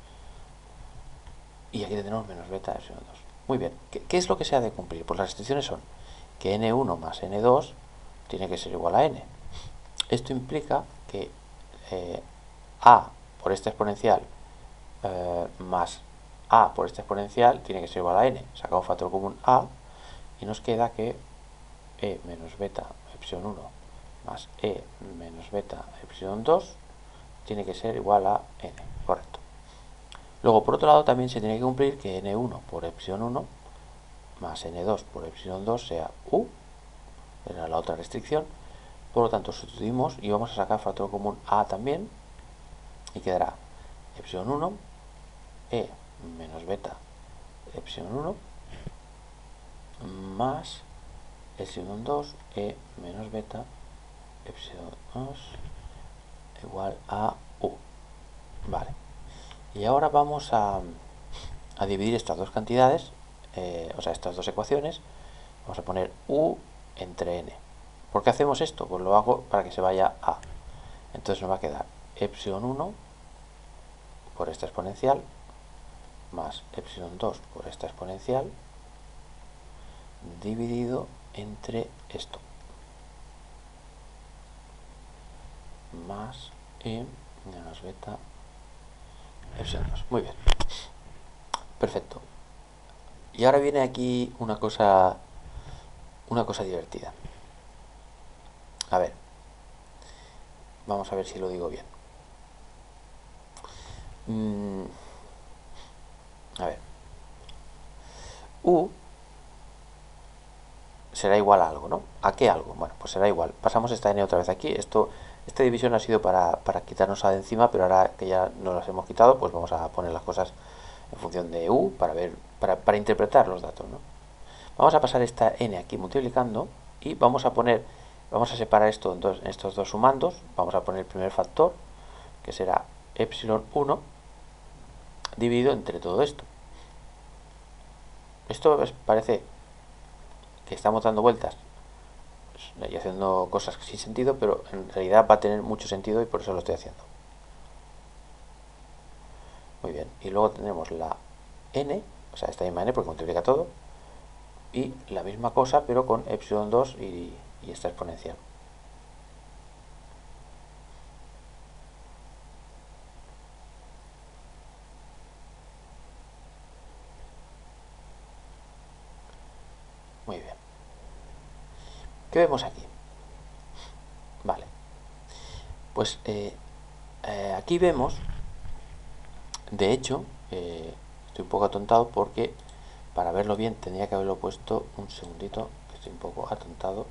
Y aquí tenemos menos beta epsilon dos. Muy bien, ¿Qué, ¿qué es lo que se ha de cumplir? Pues las restricciones son que ene uno más ene dos tiene que ser igual a n. Esto implica que eh, a por esta exponencial eh, más a por esta exponencial tiene que ser igual a n. Sacamos factor común a y nos queda que e menos beta epsilon uno más e menos beta epsilon dos tiene que ser igual a n, correcto. Luego, por otro lado, también se tiene que cumplir que ene uno por epsilon uno más ene dos por epsilon dos sea u, era la otra restricción. Por lo tanto, sustituimos y vamos a sacar factor común a también y quedará epsilon uno e menos beta epsilon uno más epsilon dos e menos beta epsilon dos igual a u. Vale. Y ahora vamos a, a dividir estas dos cantidades, eh, o sea, estas dos ecuaciones. Vamos a poner u entre n. ¿Por qué hacemos esto? Pues lo hago para que se vaya a. Entonces nos va a quedar epsilon uno por esta exponencial más epsilon dos por esta exponencial dividido entre esto más e menos beta epsilon dos. Muy bien, perfecto. Y ahora viene aquí una cosa una cosa divertida. A ver, vamos a ver si lo digo bien. Mm, a ver, u será igual a algo, ¿no? ¿A qué algo? Bueno, pues será igual. Pasamos esta n otra vez aquí. Esto, esta división ha sido para, para quitarnos a de encima, pero ahora que ya nos las hemos quitado, pues vamos a poner las cosas en función de u para ver, para, para interpretar los datos, ¿no? Vamos a pasar esta n aquí multiplicando y vamos a poner, vamos a separar esto en, dos, en estos dos sumandos. Vamos a poner el primer factor, que será epsilon uno dividido entre todo esto. Esto es, parece que estamos dando vueltas y haciendo cosas sin sentido, pero en realidad va a tener mucho sentido y por eso lo estoy haciendo. Muy bien, y luego tenemos la n, o sea, esta misma n porque multiplica todo, y la misma cosa pero con epsilon dos y, y esta exponencial. Muy bien. ¿Qué vemos aquí? Vale. Pues eh, eh, aquí vemos, de hecho, eh, estoy un poco atontado porque para verlo bien tendría que haberlo puesto un segundito, que estoy un poco atontado.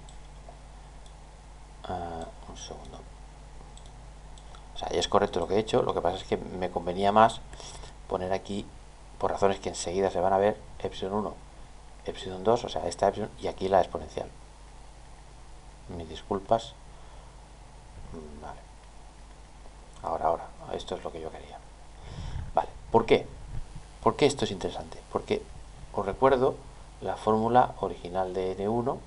Uh, un segundo. O sea, ya es correcto lo que he hecho, lo que pasa es que me convenía más poner aquí, por razones que enseguida se van a ver, epsilon uno, epsilon dos, o sea, esta epsilon y aquí la exponencial. Mis disculpas. Vale. Ahora, ahora, esto es lo que yo quería. Vale, ¿por qué? ¿Por qué esto es interesante? Porque os recuerdo la fórmula original de ene uno,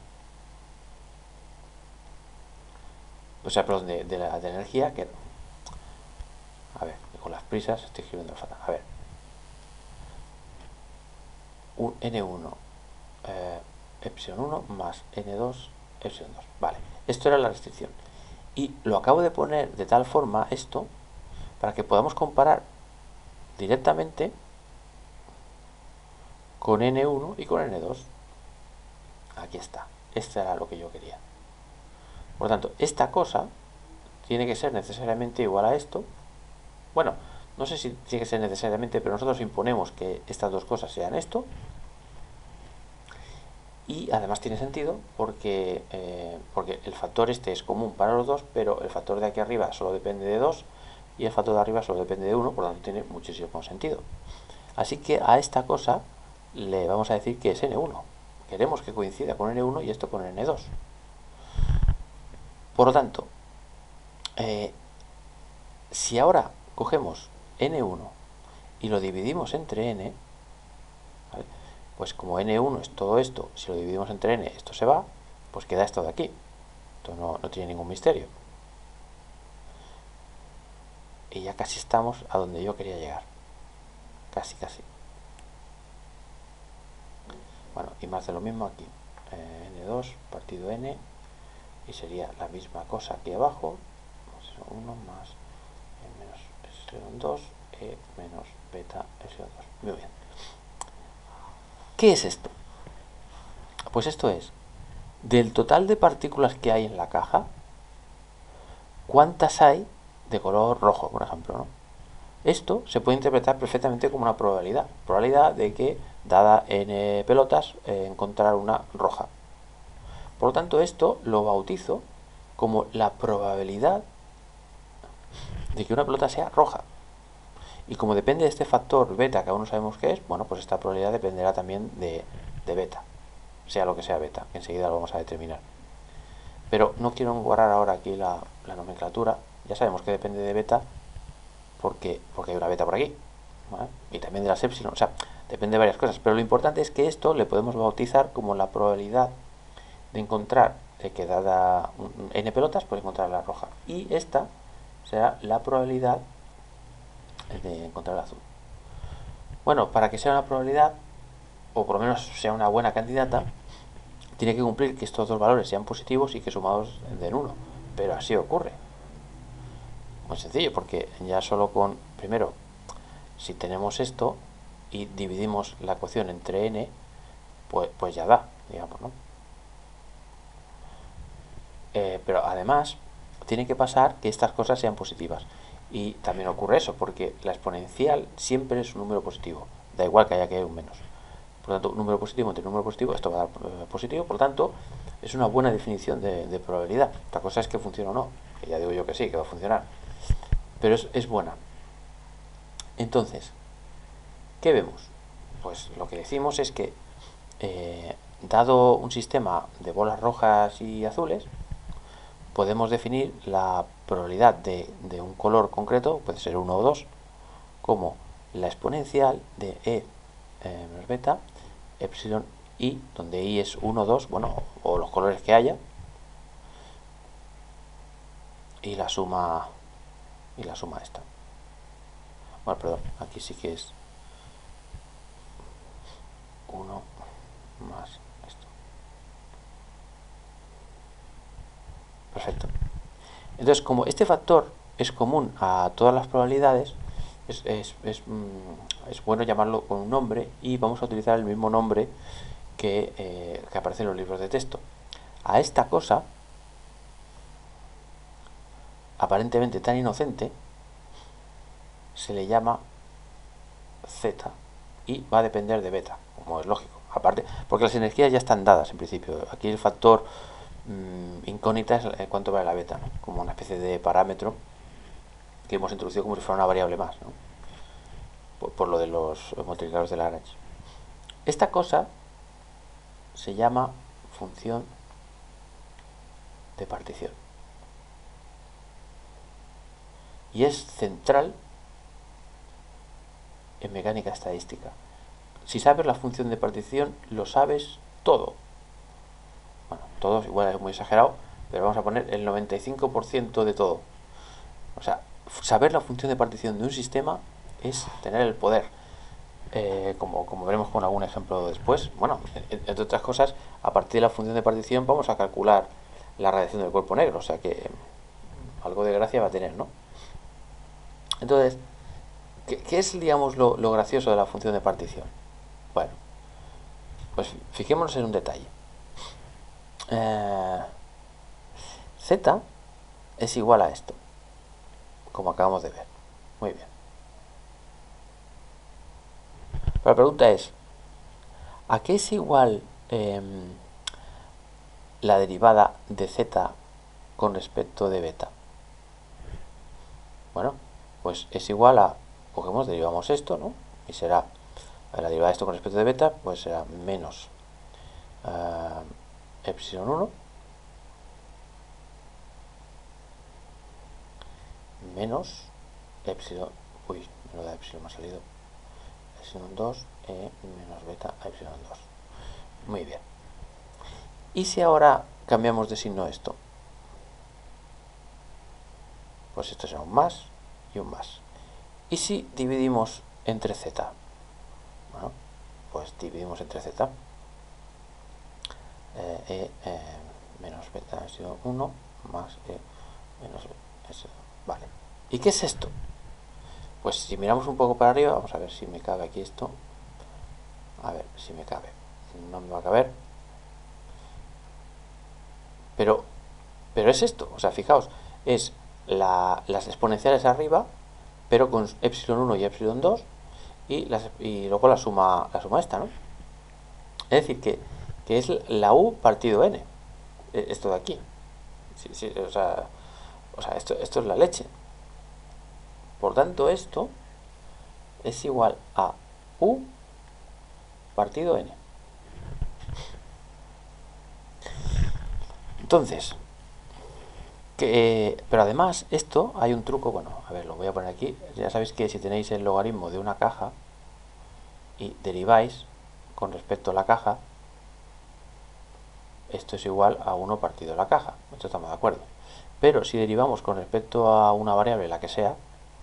o sea, perdón, de, de la de energía, que a ver, con las prisas estoy escribiendo fatal. A ver, un ene uno eh, epsilon uno más n dos epsilon dos. Vale, esto era la restricción. Y lo acabo de poner de tal forma esto para que podamos comparar directamente con n uno y con n dos. Aquí está. Esto era lo que yo quería. Por lo tanto, esta cosa tiene que ser necesariamente igual a esto. Bueno, no sé si tiene que ser necesariamente, pero nosotros imponemos que estas dos cosas sean esto. Y además tiene sentido porque, eh, porque el factor este es común para los dos, pero el factor de aquí arriba solo depende de dos y el factor de arriba solo depende de uno, por lo tanto tiene muchísimo sentido. Así que a esta cosa le vamos a decir que es ene uno. Queremos que coincida con ene uno y esto con ene dos. Por lo tanto, eh, si ahora cogemos ene uno y lo dividimos entre n, ¿vale? Pues como ene uno es todo esto, si lo dividimos entre n, esto se va, pues queda esto de aquí. Esto no, no tiene ningún misterio. Y ya casi estamos a donde yo quería llegar. Casi, casi. Bueno, y más de lo mismo aquí. Eh, ene dos partido n, y sería la misma cosa aquí abajo. uno más e menos epsilon dos, e menos beta epsilon dos. Muy bien. ¿Qué es esto? Pues esto es, del total de partículas que hay en la caja, ¿cuántas hay de color rojo, por ejemplo, ¿no? Esto se puede interpretar perfectamente como una probabilidad. Probabilidad de que, dada n pelotas, eh, encontrar una roja. Por lo tanto, esto lo bautizo como la probabilidad de que una pelota sea roja. Y como depende de este factor beta, que aún no sabemos qué es, bueno, pues esta probabilidad dependerá también de, de beta. Sea lo que sea beta, que enseguida lo vamos a determinar. Pero no quiero guardar ahora aquí la, la nomenclatura. Ya sabemos que depende de beta porque, porque hay una beta por aquí, ¿vale? Y también de las epsilon, o sea, depende de varias cosas. Pero lo importante es que esto le podemos bautizar como la probabilidad de encontrar, de que dada n pelotas, pues encontrar la roja. Y esta será la probabilidad de encontrar el azul. Bueno, para que sea una probabilidad, o por lo menos sea una buena candidata, tiene que cumplir que estos dos valores sean positivos y que sumados den uno. Pero así ocurre. Muy sencillo, porque ya solo con, primero, si tenemos esto y dividimos la ecuación entre n, pues, pues ya da, digamos, ¿no? Eh, pero además, tiene que pasar que estas cosas sean positivas. Y también ocurre eso, porque la exponencial siempre es un número positivo. Da igual que haya que un menos. Por lo tanto, un número positivo entre un número positivo, esto va a dar eh, positivo. Por lo tanto, es una buena definición de, de probabilidad. Otra cosa es que funcione o no. Que ya digo yo que sí, que va a funcionar. Pero es, es buena. Entonces, ¿qué vemos? Pues lo que decimos es que, eh, dado un sistema de bolas rojas y azules, podemos definir la probabilidad de, de un color concreto, puede ser uno o dos, como la exponencial de e eh, menos beta, epsilon i, donde i es uno, dos, bueno, o los colores que haya, y la suma, y la suma esta. Bueno, perdón, aquí sí que es uno más esto. Perfecto. Entonces, como este factor es común a todas las probabilidades, es, es, es, es bueno llamarlo con un nombre, y vamos a utilizar el mismo nombre que, eh, que aparece en los libros de texto. A esta cosa, aparentemente tan inocente, se le llama z, y va a depender de beta, como es lógico. Aparte, porque las energías ya están dadas en principio. Aquí el factor mmm, incógnita es cuánto vale la beta, ¿no? Como una especie de parámetro que hemos introducido como si fuera una variable más, ¿no? por, por lo de los multiplicadores de Lagrange. Esta cosa se llama función de partición y es central en mecánica estadística. Si sabes la función de partición, lo sabes todo. Bueno, todo igual es muy exagerado, pero vamos a poner el noventa y cinco por ciento de todo. O sea, saber la función de partición de un sistema es tener el poder. eh, como, como veremos con algún ejemplo después, bueno, entre otras cosas, a partir de la función de partición vamos a calcular la radiación del cuerpo negro, o sea que algo de gracia va a tener, ¿no? Entonces, ¿qué, qué es, digamos, lo, lo gracioso de la función de partición? Bueno, pues fijémonos en un detalle. Eh, Z es igual a esto, como acabamos de ver. Muy bien. Pero la pregunta es, ¿a qué es igual eh, la derivada de Z con respecto de beta? Bueno, pues es igual a, cogemos, derivamos esto, ¿no? Y será, la derivada de esto con respecto de beta, pues será menos uh, epsilon uno menos epsilon, uy, menos de epsilon me ha salido, epsilon dos e menos beta a epsilon dos. Muy bien. ¿Y si ahora cambiamos de signo esto? Pues esto será un más y un más. ¿Y si dividimos entre z? Bueno, pues dividimos entre z. Eh, e, eh, menos beta epsilon uno más e menos epsilon. Vale. ¿Y qué es esto? Pues si miramos un poco para arriba, vamos a ver si me cabe aquí esto. A ver si me cabe. No me va a caber. Pero, pero es esto. O sea, fijaos, es la, las exponenciales arriba, pero con epsilon uno y epsilon dos, y, las, y luego la suma, la suma esta, ¿no? Es decir, que, que es la u partido n. Esto de aquí. Sí, sí, o sea, o sea esto, esto es la leche. Por tanto, esto es igual a u partido n. Entonces, que, pero además, esto hay un truco, bueno, a ver, lo voy a poner aquí. Ya sabéis que si tenéis el logaritmo de una caja y deriváis con respecto a la caja, esto es igual a uno partido la caja. Esto estamos de acuerdo. Pero si derivamos con respecto a una variable, la que sea,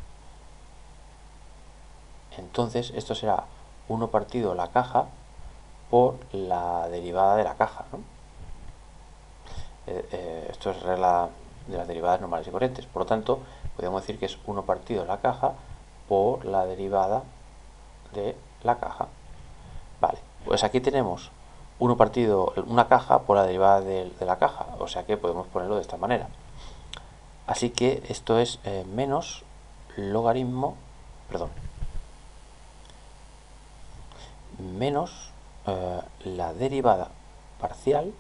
entonces esto será uno partido la caja por la derivada de la caja, ¿no? Eh, eh, esto es regla de las derivadas normales y corrientes. Por lo tanto, podemos decir que es uno partido la caja por la derivada de la caja. Vale, pues aquí tenemos uno partido una caja por la derivada de, de la caja, o sea que podemos ponerlo de esta manera. Así que esto es eh, menos logaritmo, perdón, menos eh, la derivada parcial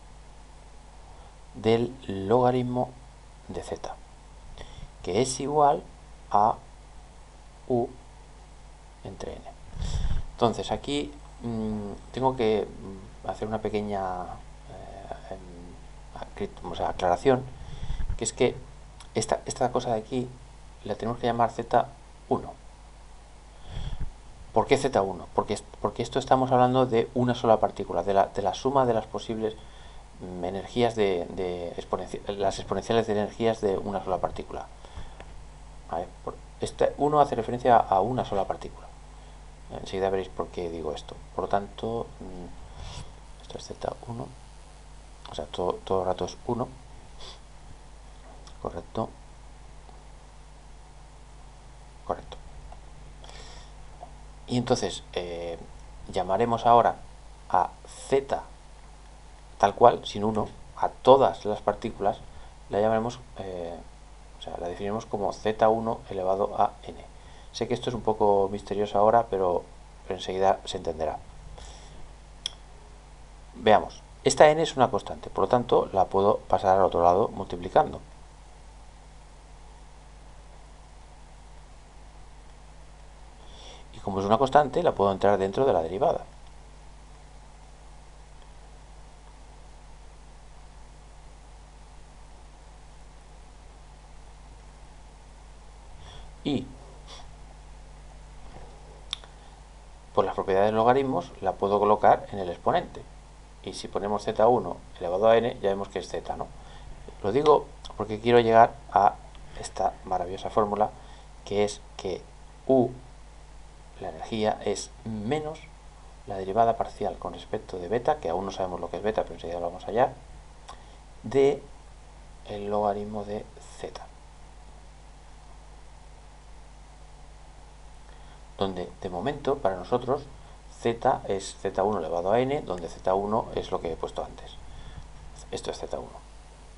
del logaritmo de z, que es igual a u entre n. Entonces aquí mmm, tengo que hacer una pequeña eh, o sea, aclaración, que es que esta, esta cosa de aquí la tenemos que llamar z uno. ¿Por qué z uno? Porque, porque esto estamos hablando de una sola partícula, de la, de la suma de las posibles energías de, de exponencia, las exponenciales de energías de una sola partícula. ¿Vale? Este uno hace referencia a una sola partícula. Enseguida veréis por qué digo esto. Por lo tanto, esto es z uno, o sea, todo, todo el rato es uno, correcto, correcto. Y entonces eh, llamaremos ahora a z tal cual, sin uno, a todas las partículas, la llamaremos, eh, o sea, la definiremos como z uno elevado a n. Sé que esto es un poco misterioso ahora, pero, pero enseguida se entenderá. Veamos, esta n es una constante, por lo tanto la puedo pasar al otro lado multiplicando. Y como es una constante, la puedo entrar dentro de la derivada. Y por las propiedades de logaritmos la puedo colocar en el exponente. Y si ponemos z uno elevado a n, ya vemos que es z, ¿no? Lo digo porque quiero llegar a esta maravillosa fórmula, que es que u la energía es menos la derivada parcial con respecto de beta, que aún no sabemos lo que es beta, pero enseguida lo vamos allá, de el logaritmo de z, donde de momento para nosotros z es z uno elevado a n, donde z uno es lo que he puesto antes. Esto es z uno.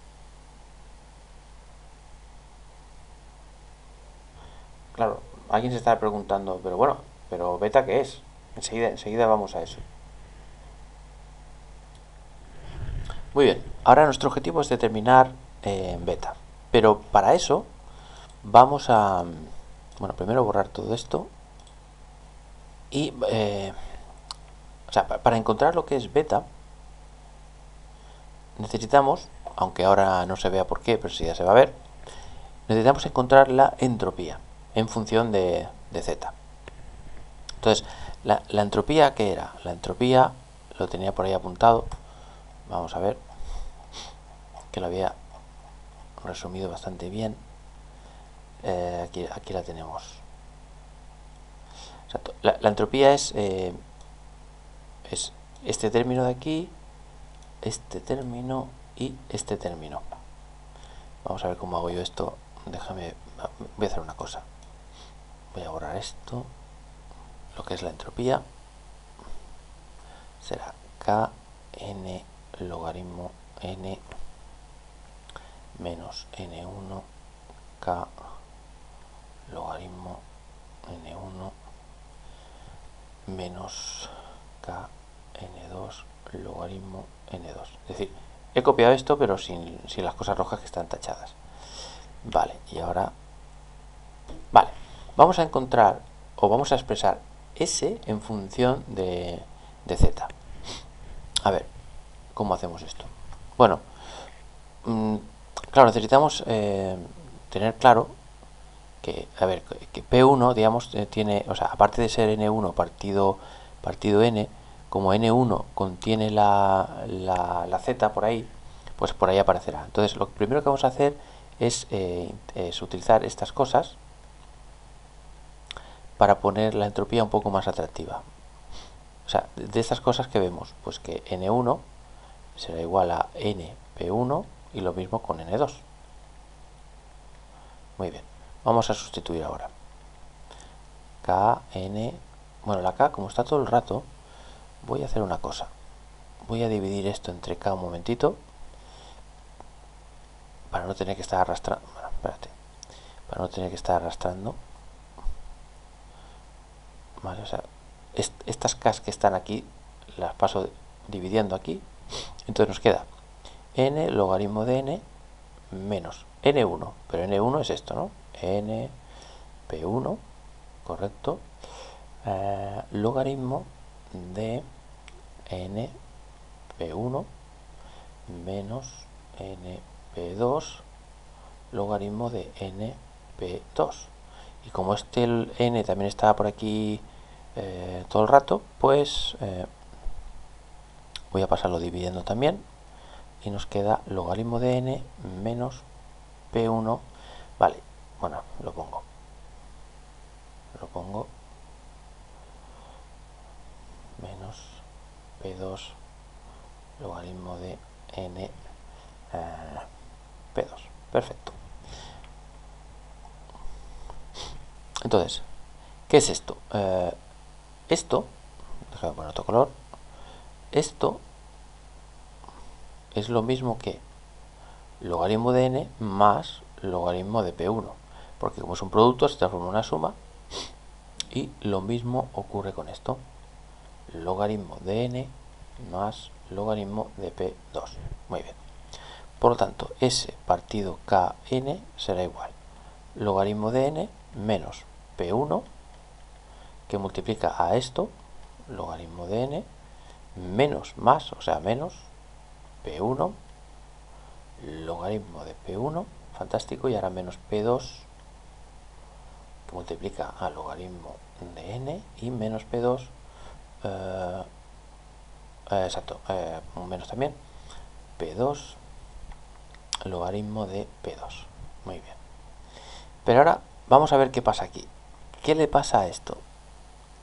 Claro, alguien se estará preguntando, pero bueno, ¿pero beta qué es? Enseguida, enseguida vamos a eso. Muy bien, ahora nuestro objetivo es determinar eh, beta. Pero para eso vamos a... Bueno, primero borrar todo esto. Y... Eh, o sea, para encontrar lo que es beta, necesitamos, aunque ahora no se vea por qué, pero sí ya se va a ver, necesitamos encontrar la entropía en función de, de z. Entonces, la, la entropía, ¿qué era? La entropía, lo tenía por ahí apuntado, vamos a ver, que lo había resumido bastante bien. Eh, aquí, aquí la tenemos. O sea, la, la entropía es, eh, es este término de aquí, este término y este término. Vamos a ver cómo hago yo esto. Déjame, voy a hacer una cosa. Voy a borrar esto. Lo que es la entropía será kn logaritmo n menos n uno k logaritmo n uno menos k n dos logaritmo n dos. Es decir, he copiado esto pero sin, sin las cosas rojas que están tachadas. Vale, y ahora... Vale, vamos a encontrar o vamos a expresar S en función de, de Z. A ver, ¿cómo hacemos esto? Bueno, mmm, claro, necesitamos eh, tener claro que, a ver, que P uno, digamos, eh, tiene, o sea, aparte de ser N uno partido, partido N, como N uno contiene la, la, la Z por ahí, pues por ahí aparecerá. Entonces, lo primero que vamos a hacer es, eh, es utilizar estas cosas para poner la entropía un poco más atractiva. O sea, de estas cosas que vemos, pues que N uno será igual a N P uno y lo mismo con N dos. Muy bien, vamos a sustituir ahora. K, N... Bueno, la K, como está todo el rato, voy a hacer una cosa. Voy a dividir esto entre K un momentito, para no tener que estar arrastrando... Bueno, espérate. Para no tener que estar arrastrando. Vale, o sea, est estas Ks que están aquí, las paso dividiendo aquí. Entonces nos queda n logaritmo de n menos N uno. Pero N uno es esto, ¿no? N P uno, correcto. Eh, logaritmo de N P uno menos N P dos logaritmo de N P dos. Y como este el N también está por aquí eh, todo el rato, pues eh, voy a pasarlo dividiendo también. Y nos queda logaritmo de N menos P uno. Vale, bueno, lo pongo. Lo pongo. Menos P dos logaritmo de N eh, P dos. Perfecto. Entonces, ¿qué es esto? Eh, esto, déjame poner otro color. Esto es lo mismo que logaritmo de n más logaritmo de P uno. Porque como es un producto, se transforma en una suma. Y lo mismo ocurre con esto. Logaritmo de n más logaritmo de P dos. Muy bien. Por lo tanto, S partido Kn será igual logaritmo de n menos P uno, que multiplica a esto, logaritmo de n, menos más, o sea, menos P uno, logaritmo de P uno, fantástico, y ahora menos P dos, que multiplica a logaritmo de n, y menos P dos, eh, eh, exacto, eh, menos también, P dos, logaritmo de P dos. Muy bien. Pero ahora vamos a ver qué pasa aquí. ¿Qué le pasa a esto?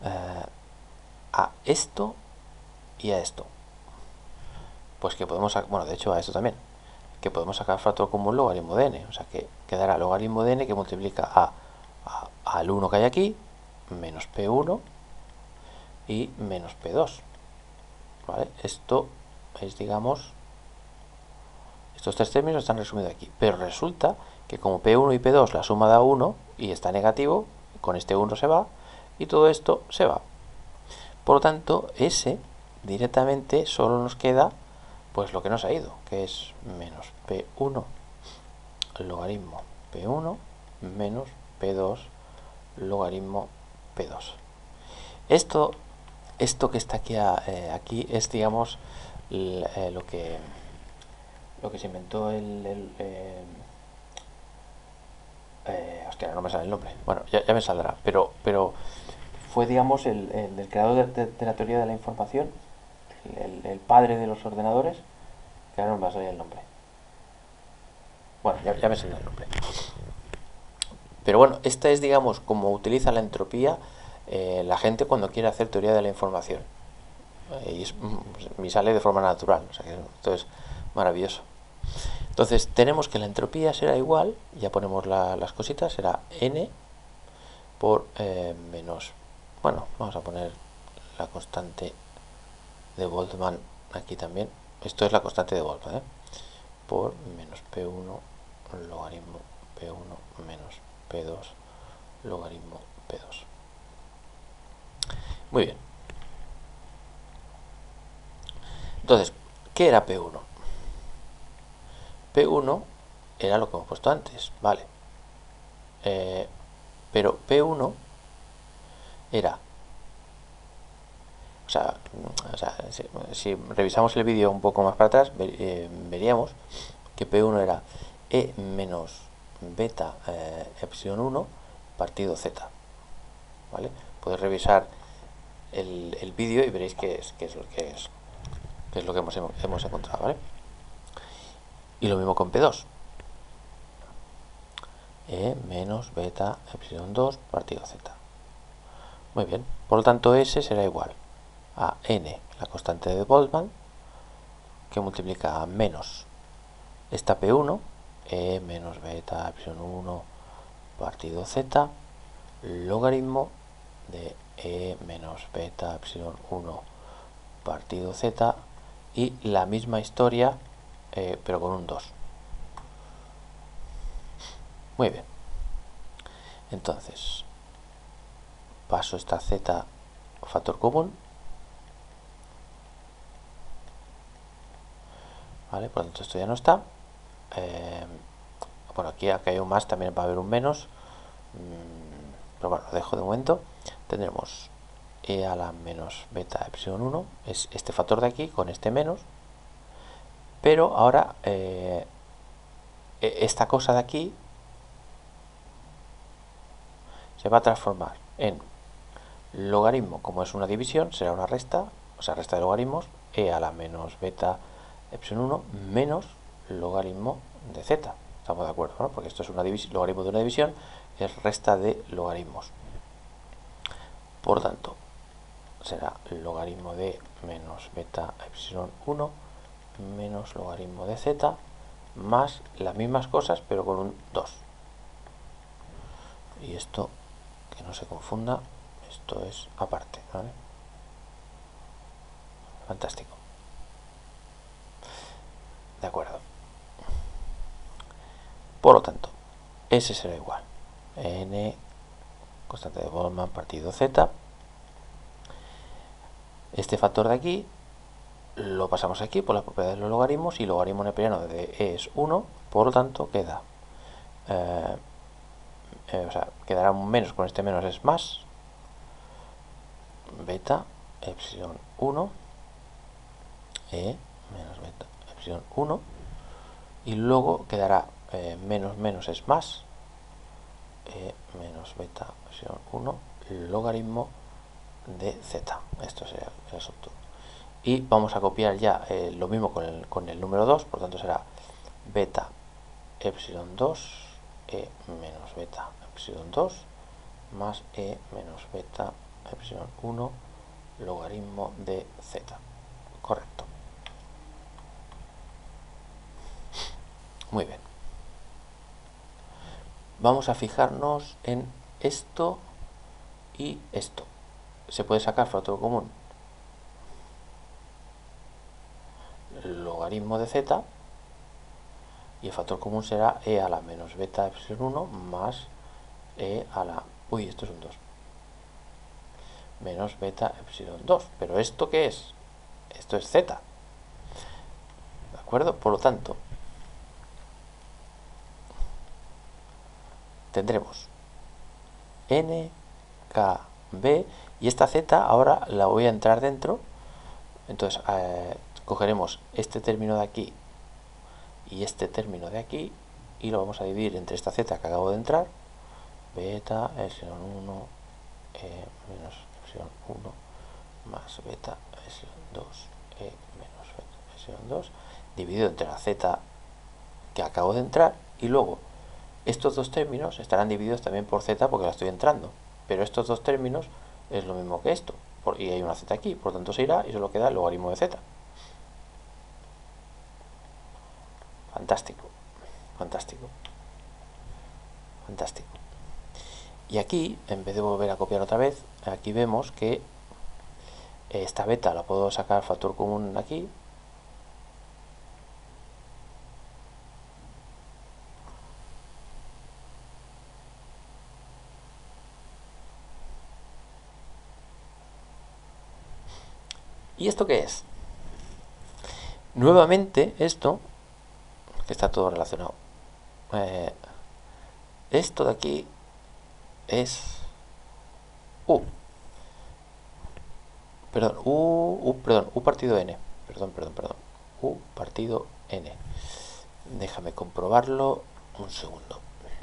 eh, a esto y a esto. Pues que podemos, bueno, de hecho a esto también, que podemos sacar factor común logaritmo de n, o sea que quedará logaritmo de n que multiplica a, a al uno que hay aquí, menos p uno y menos p dos. ¿Vale? Esto es, digamos, estos tres términos están resumidos aquí, pero resulta que como p uno y p dos la suma da uno y está negativo, con este uno se va y todo esto se va. Por lo tanto, S directamente solo nos queda pues lo que nos ha ido, que es menos p uno logaritmo p uno menos p dos logaritmo p dos. Esto, esto que está aquí, a, eh, aquí es, digamos, l, eh, lo que lo que se inventó el, el eh, eh, hostia, no me sale el nombre. Bueno, ya, ya me saldrá, pero pero fue, digamos, el, el, el creador de, de, de la teoría de la información, el, el, padre de los ordenadores, que ahora no me va a salir el nombre. Bueno, ya, ya me sale el nombre. Pero bueno, esta es, digamos, como utiliza la entropía eh, la gente cuando quiere hacer teoría de la información. Eh, y es, me sale de forma natural, o sea que esto es maravilloso. Entonces tenemos que la entropía será igual, ya ponemos la, las cositas, será n por eh, menos, bueno, vamos a poner la constante de Boltzmann aquí también. Esto es la constante de Boltzmann, ¿eh? Por menos p uno logaritmo p uno menos p dos logaritmo p dos. Muy bien. Entonces, ¿qué era p uno? p uno era lo que hemos puesto antes, vale. Eh, pero p uno era, o sea, o sea si, si revisamos el vídeo un poco más para atrás, ver, eh, veríamos que p uno era e menos beta eh, epsilon uno partido z, ¿vale? Podéis revisar el, el vídeo y veréis qué es, qué es lo que es, qué es lo que hemos, hemos encontrado, ¿vale? Y lo mismo con p dos, e menos beta epsilon dos partido z. Muy bien, por lo tanto S será igual a n, la constante de Boltzmann, que multiplica a menos esta p uno, e menos beta epsilon uno partido z, logaritmo de e menos beta epsilon uno partido z, y la misma historia eh, pero con un dos. Muy bien, entonces paso esta z factor común, vale, por lo tanto esto ya no está. Eh, bueno, aquí, aquí hay un más, también va a haber un menos, mm, pero bueno, lo dejo de momento. Tendremos e a la menos beta epsilon uno, es este factor de aquí con este menos, pero ahora eh, esta cosa de aquí se va a transformar en logaritmo, como es una división, será una resta, o sea, resta de logaritmos, e a la menos beta epsilon uno menos logaritmo de z. Estamos de acuerdo, ¿no? Porque esto es una división, logaritmo de una división es resta de logaritmos. Por lo tanto, será logaritmo de menos beta epsilon uno menos logaritmo de z más las mismas cosas pero con un dos. Y esto, que no se confunda, esto es aparte, ¿vale? Fantástico. De acuerdo. Por lo tanto, S será igual n constante de Boltzmann partido z. Este factor de aquí lo pasamos aquí por las propiedades de los logaritmos, y logaritmo neperiano de e es uno, por lo tanto queda eh, eh, o sea, quedará un menos, con este menos es más beta epsilon uno e menos beta epsilon uno, y luego quedará eh, menos menos es más e menos beta epsilon uno logaritmo de z. Esto sería el asunto. Y vamos a copiar ya eh, lo mismo con el, con el número dos, por lo tanto será beta epsilon dos e menos beta epsilon dos más e menos beta epsilon uno logaritmo de z. Correcto. Muy bien. Vamos a fijarnos en esto y esto. Se puede sacar factor común. Logaritmo de z, y el factor común será e a la menos beta epsilon uno más e a la... Uy, esto es un dos. Menos beta epsilon dos. ¿Pero esto qué es? Esto es z. ¿De acuerdo? Por lo tanto, tendremos n, k, b, y esta z ahora la voy a entrar dentro. Entonces, eh, cogeremos este término de aquí y este término de aquí y lo vamos a dividir entre esta z que acabo de entrar, beta epsilon uno e menos epsilon uno más beta epsilon dos e menos beta epsilon dos, dividido entre la z que acabo de entrar, y luego estos dos términos estarán divididos también por z porque la estoy entrando, pero estos dos términos es lo mismo que esto, y hay una z aquí, por lo tanto se irá y solo queda el logaritmo de z. Fantástico, fantástico, fantástico. Y aquí, en vez de volver a copiar otra vez, aquí vemos que esta beta la puedo sacar factor común aquí. ¿Y esto qué es? Nuevamente, esto, que está todo relacionado, eh, esto de aquí es u. Perdón, u, u, perdón, u partido n. Perdón, perdón, perdón. U partido n. Déjame comprobarlo un segundo.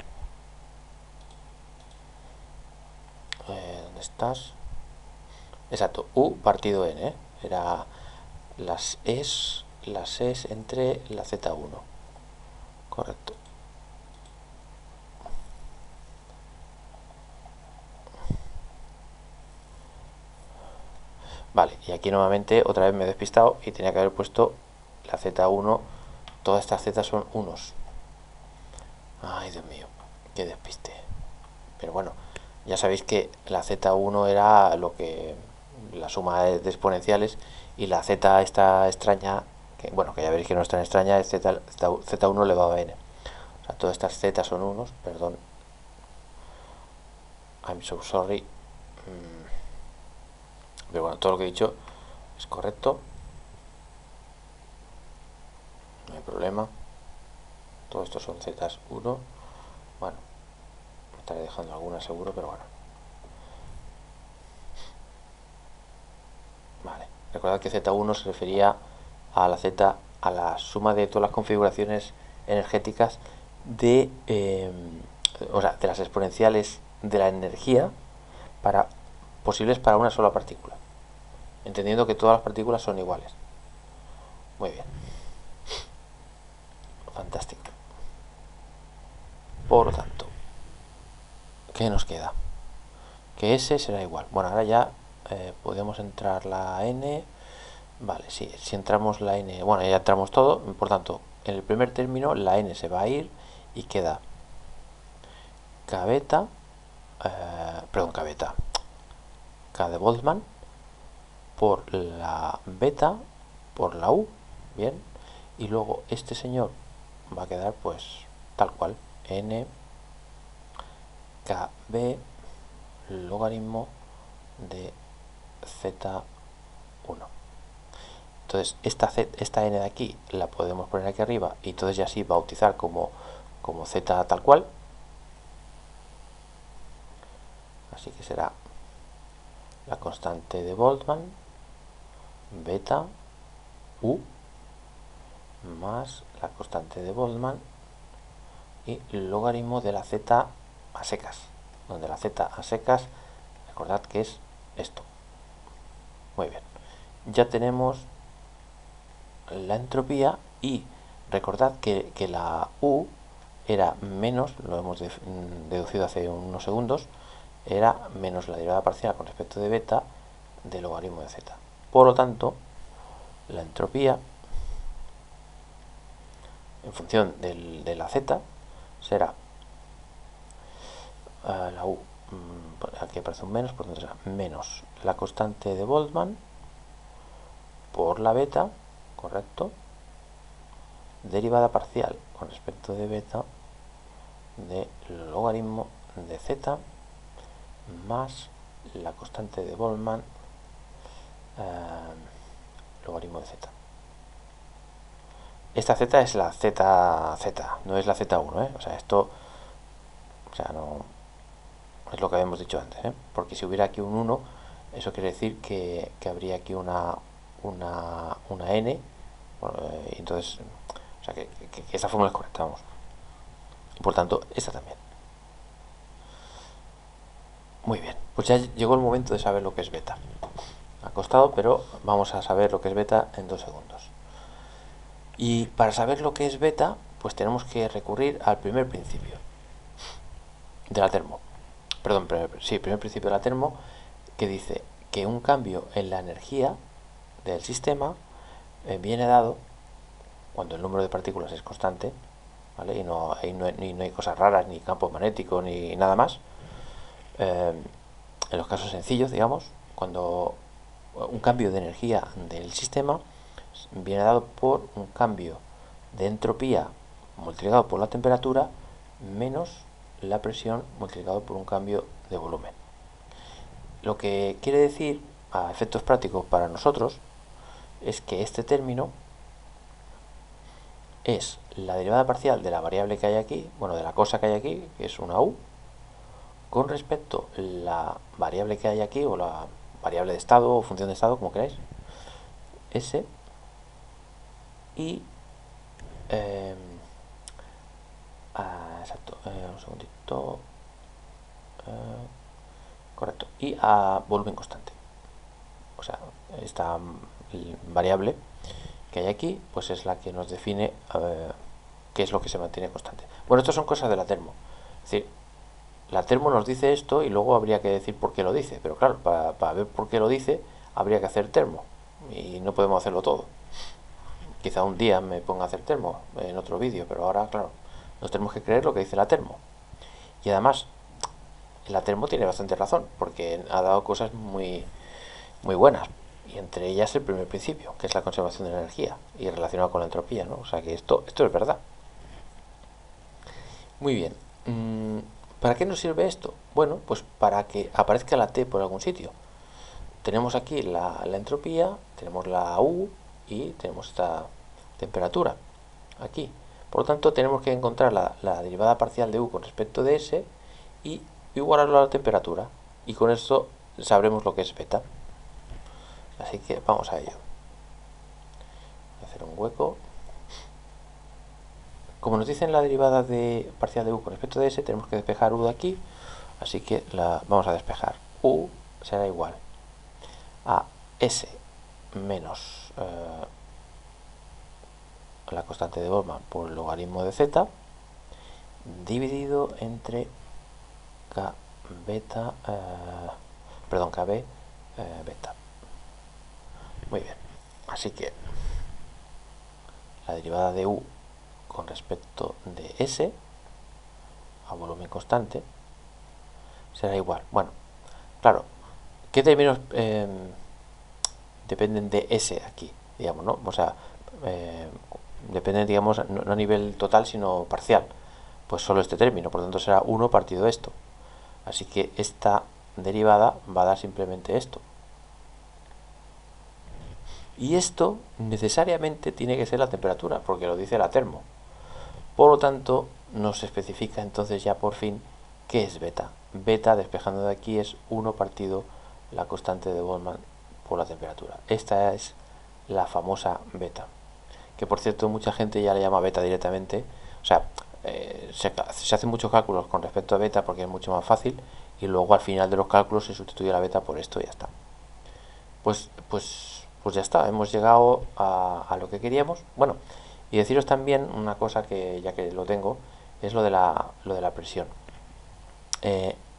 Eh, ¿Dónde estás? Exacto, u partido n. ¿eh? Era las es, las es entre la z uno. Correcto. Vale, y aquí nuevamente otra vez me he despistado y tenía que haber puesto la z uno. Todas estas z son unos. Ay, Dios mío, qué despiste. Pero bueno, ya sabéis que la z uno era lo que la suma de exponenciales, y la z esta extraña, que bueno, que ya veréis que no es tan extraña, es z, z uno elevado a n. O sea, todas estas z son unos, perdón. I'm so sorry. Pero bueno, todo lo que he dicho es correcto. No hay problema. Todo esto son z uno. Bueno, me estaré dejando alguna seguro, pero bueno. Vale. Recordad que z uno se refería a la z, a la suma de todas las configuraciones energéticas de, eh, o sea, de las exponenciales de la energía para posibles para una sola partícula, entendiendo que todas las partículas son iguales. Muy bien. Fantástico. Por lo tanto, ¿qué nos queda? Que S será igual. Bueno, ahora ya eh, podemos entrar la n. Vale, sí, si entramos la n, bueno, ya entramos todo. Por tanto, en el primer término la n se va a ir y queda k beta, eh, perdón, k beta, k de Boltzmann por la beta por la u, bien, y luego este señor va a quedar pues tal cual, n kb logaritmo de z uno. Entonces esta, z, esta n de aquí la podemos poner aquí arriba y entonces ya sí bautizar como, como z tal cual. Así que será la constante de Boltzmann beta u más la constante de Boltzmann y logaritmo de la z a secas, donde la z a secas, recordad que es esto. Muy bien, ya tenemos la entropía, y recordad que, que la u era menos, lo hemos deducido hace unos segundos, era menos la derivada parcial con respecto de beta del logaritmo de z. Por lo tanto, la entropía en función del, de la z será uh, la u, mmm, aquí aparece un menos, por lo tanto será menos la constante de Boltzmann por la beta, correcto, derivada parcial con respecto de beta de logaritmo de z más la constante de Boltzmann eh, logaritmo de z. Esta z es la z, z, no es la z uno, ¿eh? O sea, esto, o sea, no es lo que habíamos dicho antes, ¿eh? Porque si hubiera aquí un uno, eso quiere decir que, que habría aquí una, una, una n, bueno, eh, entonces, o sea, que, que, que esa fórmula es correcta, vamos. Y por tanto, esta también. Muy bien, pues ya llegó el momento de saber lo que es beta. Ha costado, pero vamos a saber lo que es beta en dos segundos. Y para saber lo que es beta, pues tenemos que recurrir al primer principio de la termo. Perdón, primer, sí, primer principio de la termo, que dice que un cambio en la energía del sistema eh, viene dado cuando el número de partículas es constante, ¿vale? Y no, ahí no, ni, no hay cosas raras, ni campo magnético, ni nada más. Eh, en los casos sencillos, digamos, cuando un cambio de energía del sistema viene dado por un cambio de entropía multiplicado por la temperatura menos la presión multiplicado por un cambio de volumen. Lo que quiere decir, a efectos prácticos para nosotros, es que este término es la derivada parcial de la variable que hay aquí, bueno, de la cosa que hay aquí, que es una u, con respecto a la variable que hay aquí, o la variable de estado, o función de estado, como queráis, s, y eh, ah, exacto, eh, un segundito, eh, correcto, y a volumen constante. O sea, esta variable que hay aquí, pues es la que nos define eh, qué es lo que se mantiene constante. Bueno, esto son cosas de la termo. Es decir, la termo nos dice esto y luego habría que decir por qué lo dice. Pero claro, para, para ver por qué lo dice, habría que hacer termo. Y no podemos hacerlo todo. Quizá un día me ponga a hacer termo en otro vídeo, pero ahora, claro, nos tenemos que creer lo que dice la termo. Y además, la termo tiene bastante razón, porque ha dado cosas muy, muy buenas. Y entre ellas el primer principio, que es la conservación de la energía y relacionado con la entropía, ¿no? O sea que esto, esto es verdad. Muy bien. ¿Para qué nos sirve esto? Bueno, pues para que aparezca la T por algún sitio. Tenemos aquí la, la entropía, tenemos la U y tenemos esta temperatura aquí. Por lo tanto, tenemos que encontrar la, la derivada parcial de U con respecto de S y igualarlo a la temperatura. Y con esto sabremos lo que es beta. Así que vamos a ello. Voy a hacer un hueco. Como nos dicen la derivada de parcial de U con respecto de S, tenemos que despejar U de aquí. Así que la vamos a despejar. U será igual a S menos eh, la constante de Boltzmann por el logaritmo de Z dividido entre K beta, eh, perdón, Kb eh, beta. Muy bien. Así que la derivada de U con respecto de S a volumen constante será igual. Bueno, claro, ¿qué términos eh, dependen de S aquí? Digamos, ¿no? O sea, eh, dependen, digamos, no, no a nivel total, sino parcial. Pues solo este término, por lo tanto será uno partido esto. Así que esta derivada va a dar simplemente esto. Y esto necesariamente tiene que ser la temperatura, porque lo dice la termo. Por lo tanto, nos especifica entonces ya por fin qué es beta. Beta, despejando de aquí, es uno partido la constante de Boltzmann por la temperatura. Esta es la famosa beta, que por cierto mucha gente ya le llama beta directamente. O sea, eh, se, se hacen muchos cálculos con respecto a beta porque es mucho más fácil, y luego al final de los cálculos se sustituye la beta por esto y ya está. Pues, pues, pues ya está, hemos llegado a, a lo que queríamos. Bueno, y deciros también una cosa que ya que lo tengo, es lo de la, lo de la presión. Eh,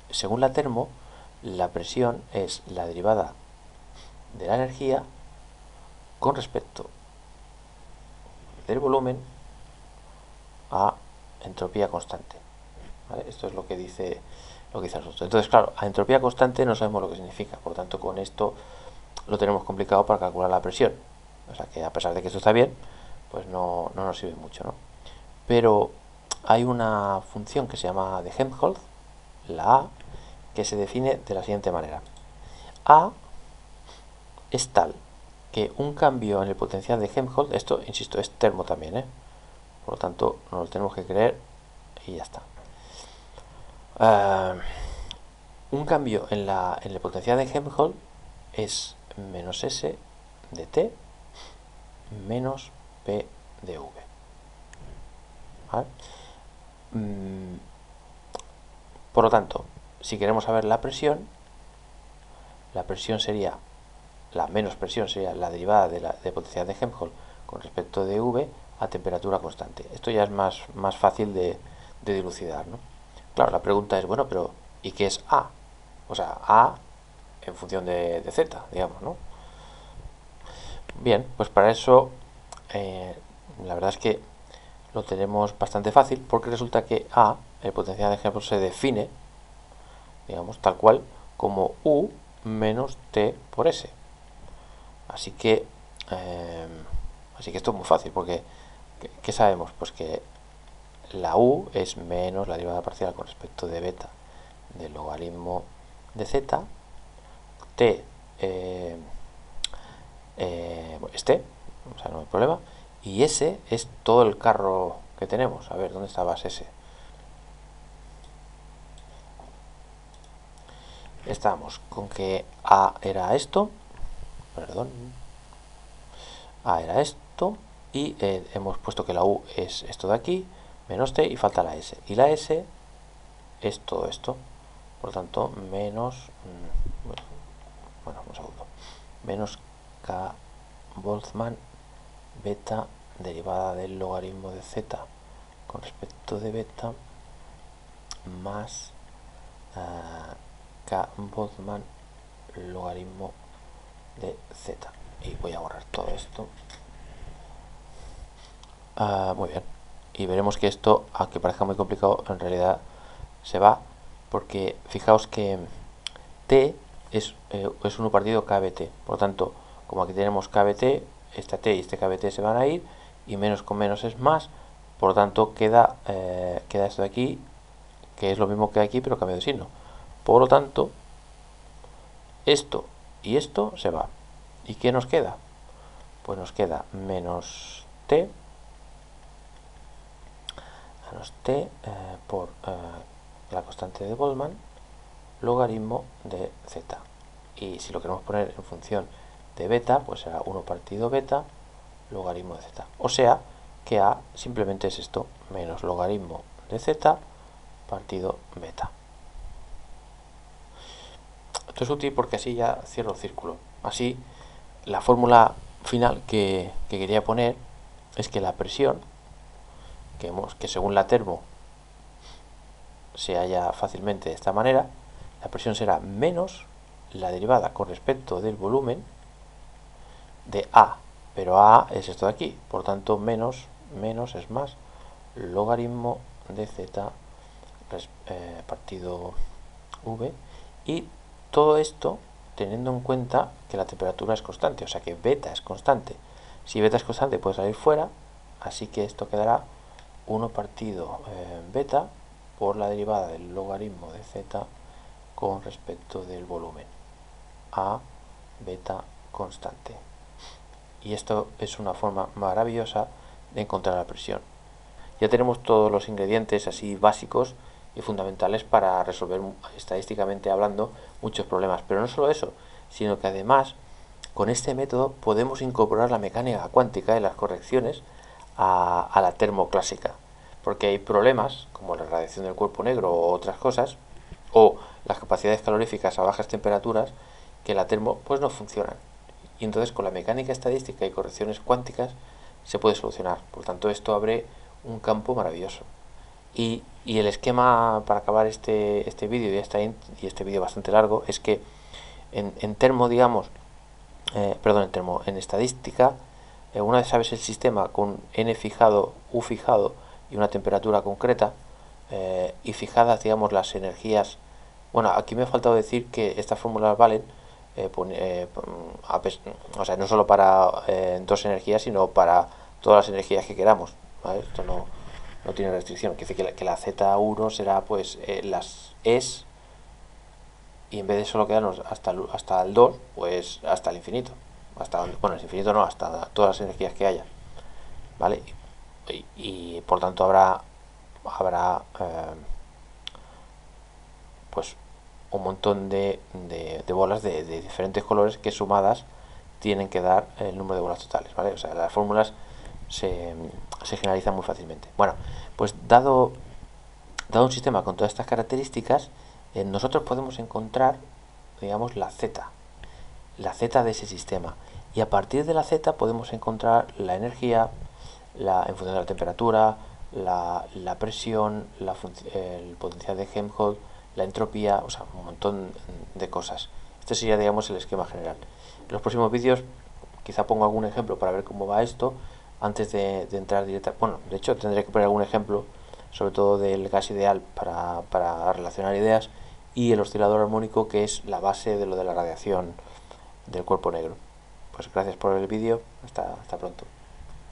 según la termo, la presión es la derivada de la energía con respecto del volumen a entropía constante. ¿Vale? Esto es lo que dice lo que dice el asunto. Entonces, claro, a entropía constante no sabemos lo que significa, por tanto, con esto lo tenemos complicado para calcular la presión. O sea que a pesar de que esto está bien, pues no, no nos sirve mucho, ¿no? Pero hay una función que se llama de Helmholtz, la A, que se define de la siguiente manera. A es tal que un cambio en el potencial de Helmholtz, esto, insisto, es termo también, ¿eh? Por lo tanto, nos lo tenemos que creer y ya está. Uh, un cambio en, la, en el potencial de Helmholtz es menos S de T menos P de V. ¿Vale? Mm, por lo tanto, si queremos saber la presión, la presión sería, la menos presión sería la derivada de la de potencial de Helmholtz con respecto de V a temperatura constante. Esto ya es más, más fácil de, de dilucidar, ¿no? Claro, la pregunta es, bueno, pero ¿y qué es A? O sea, A en función de, de Z, digamos, ¿no? Bien, pues para eso eh, la verdad es que lo tenemos bastante fácil, porque resulta que A, el potencial de Helmholtz, se define, digamos, tal cual como U menos T por S. Así que eh, así que esto es muy fácil, porque ¿qué, qué sabemos? Pues que la U es menos la derivada parcial con respecto de beta del logaritmo de Z. T eh, eh, es T, o sea, no hay problema. Y S es todo el carro que tenemos. A ver, ¿dónde estaba S? Estábamos con que A era esto, perdón, A era esto, y eh, hemos puesto que la U es esto de aquí, menos T, y falta la S. Y la S es todo esto. Por lo tanto, menos, bueno, un segundo, menos K Boltzmann beta derivada del logaritmo de Z con respecto de beta más uh, K Boltzmann logaritmo de Z. Y voy a borrar todo esto. Uh, muy bien. Y veremos que esto, aunque parezca muy complicado, en realidad se va, porque fijaos que T es, eh, es uno partido K B T. Por lo tanto, como aquí tenemos K B T, esta T y este K B T se van a ir, y menos con menos es más. Por lo tanto, queda, eh, queda esto de aquí, que es lo mismo que aquí, pero cambio de signo. Por lo tanto, esto y esto se va. ¿Y qué nos queda? Pues nos queda menos T, menos T eh, por eh, la constante de Boltzmann, logaritmo de Z. Y si lo queremos poner en función de beta, pues será uno partido beta, logaritmo de Z. O sea, que A simplemente es esto, menos logaritmo de Z partido beta. Esto es útil porque así ya cierro el círculo. Así, la fórmula final que, que quería poner es que la presión, que, hemos, que según la termo se halla fácilmente de esta manera, la presión será menos la derivada con respecto del volumen de A, pero A es esto de aquí, por tanto menos, menos es más, logaritmo de Z eh, partido V, y todo esto teniendo en cuenta que la temperatura es constante, o sea que beta es constante. Si beta es constante puede salir fuera, así que esto quedará uno partido eh, beta por la derivada del logaritmo de Z con respecto del volumen a beta constante. Y esto es una forma maravillosa de encontrar la presión. Ya tenemos todos los ingredientes así básicos y fundamentales para resolver, estadísticamente hablando, muchos problemas. Pero no solo eso, sino que además con este método podemos incorporar la mecánica cuántica y las correcciones a, a la termoclásica. Porque hay problemas como la radiación del cuerpo negro o otras cosas, o las capacidades caloríficas a bajas temperaturas, que la termo pues no funcionan. Y entonces con la mecánica estadística y correcciones cuánticas se puede solucionar. Por tanto, esto abre un campo maravilloso. Y Y el esquema para acabar este, este vídeo y, esta y este vídeo bastante largo es que en, en termo, digamos, eh, perdón, en termo, en estadística, eh, una vez sabes el sistema con n fijado, u fijado y una temperatura concreta, eh, y fijadas, digamos, las energías. Bueno, aquí me ha faltado decir que estas fórmulas valen, eh, pone, eh, a, o sea, no solo para eh, dos energías, sino para todas las energías que queramos, ¿vale? Esto no, no tiene restricción. Quiere decir que la, que la Z uno será pues eh, las es, y en vez de solo quedarnos hasta el, hasta el dos, pues hasta el infinito. Hasta, bueno, el infinito no, hasta todas las energías que haya, ¿vale? Y, y por tanto habrá, habrá eh, pues un montón de, de, de bolas de, de diferentes colores que sumadas tienen que dar el número de bolas totales, ¿vale? O sea, las fórmulas se, se generalizan muy fácilmente. Bueno, pues dado, dado un sistema con todas estas características, eh, nosotros podemos encontrar, digamos, la Z, la Z de ese sistema. Y a partir de la Z podemos encontrar la energía, la, en función de la temperatura, la, la presión, la el potencial de Helmholtz, la entropía, o sea, un montón de cosas. Este sería, digamos, el esquema general. En los próximos vídeos quizá pongo algún ejemplo para ver cómo va esto antes de, de entrar directa. Bueno, de hecho tendré que poner algún ejemplo, sobre todo del gas ideal para, para relacionar ideas, y el oscilador armónico, que es la base de lo de la radiación del cuerpo negro. Pues gracias por el vídeo, hasta, hasta pronto.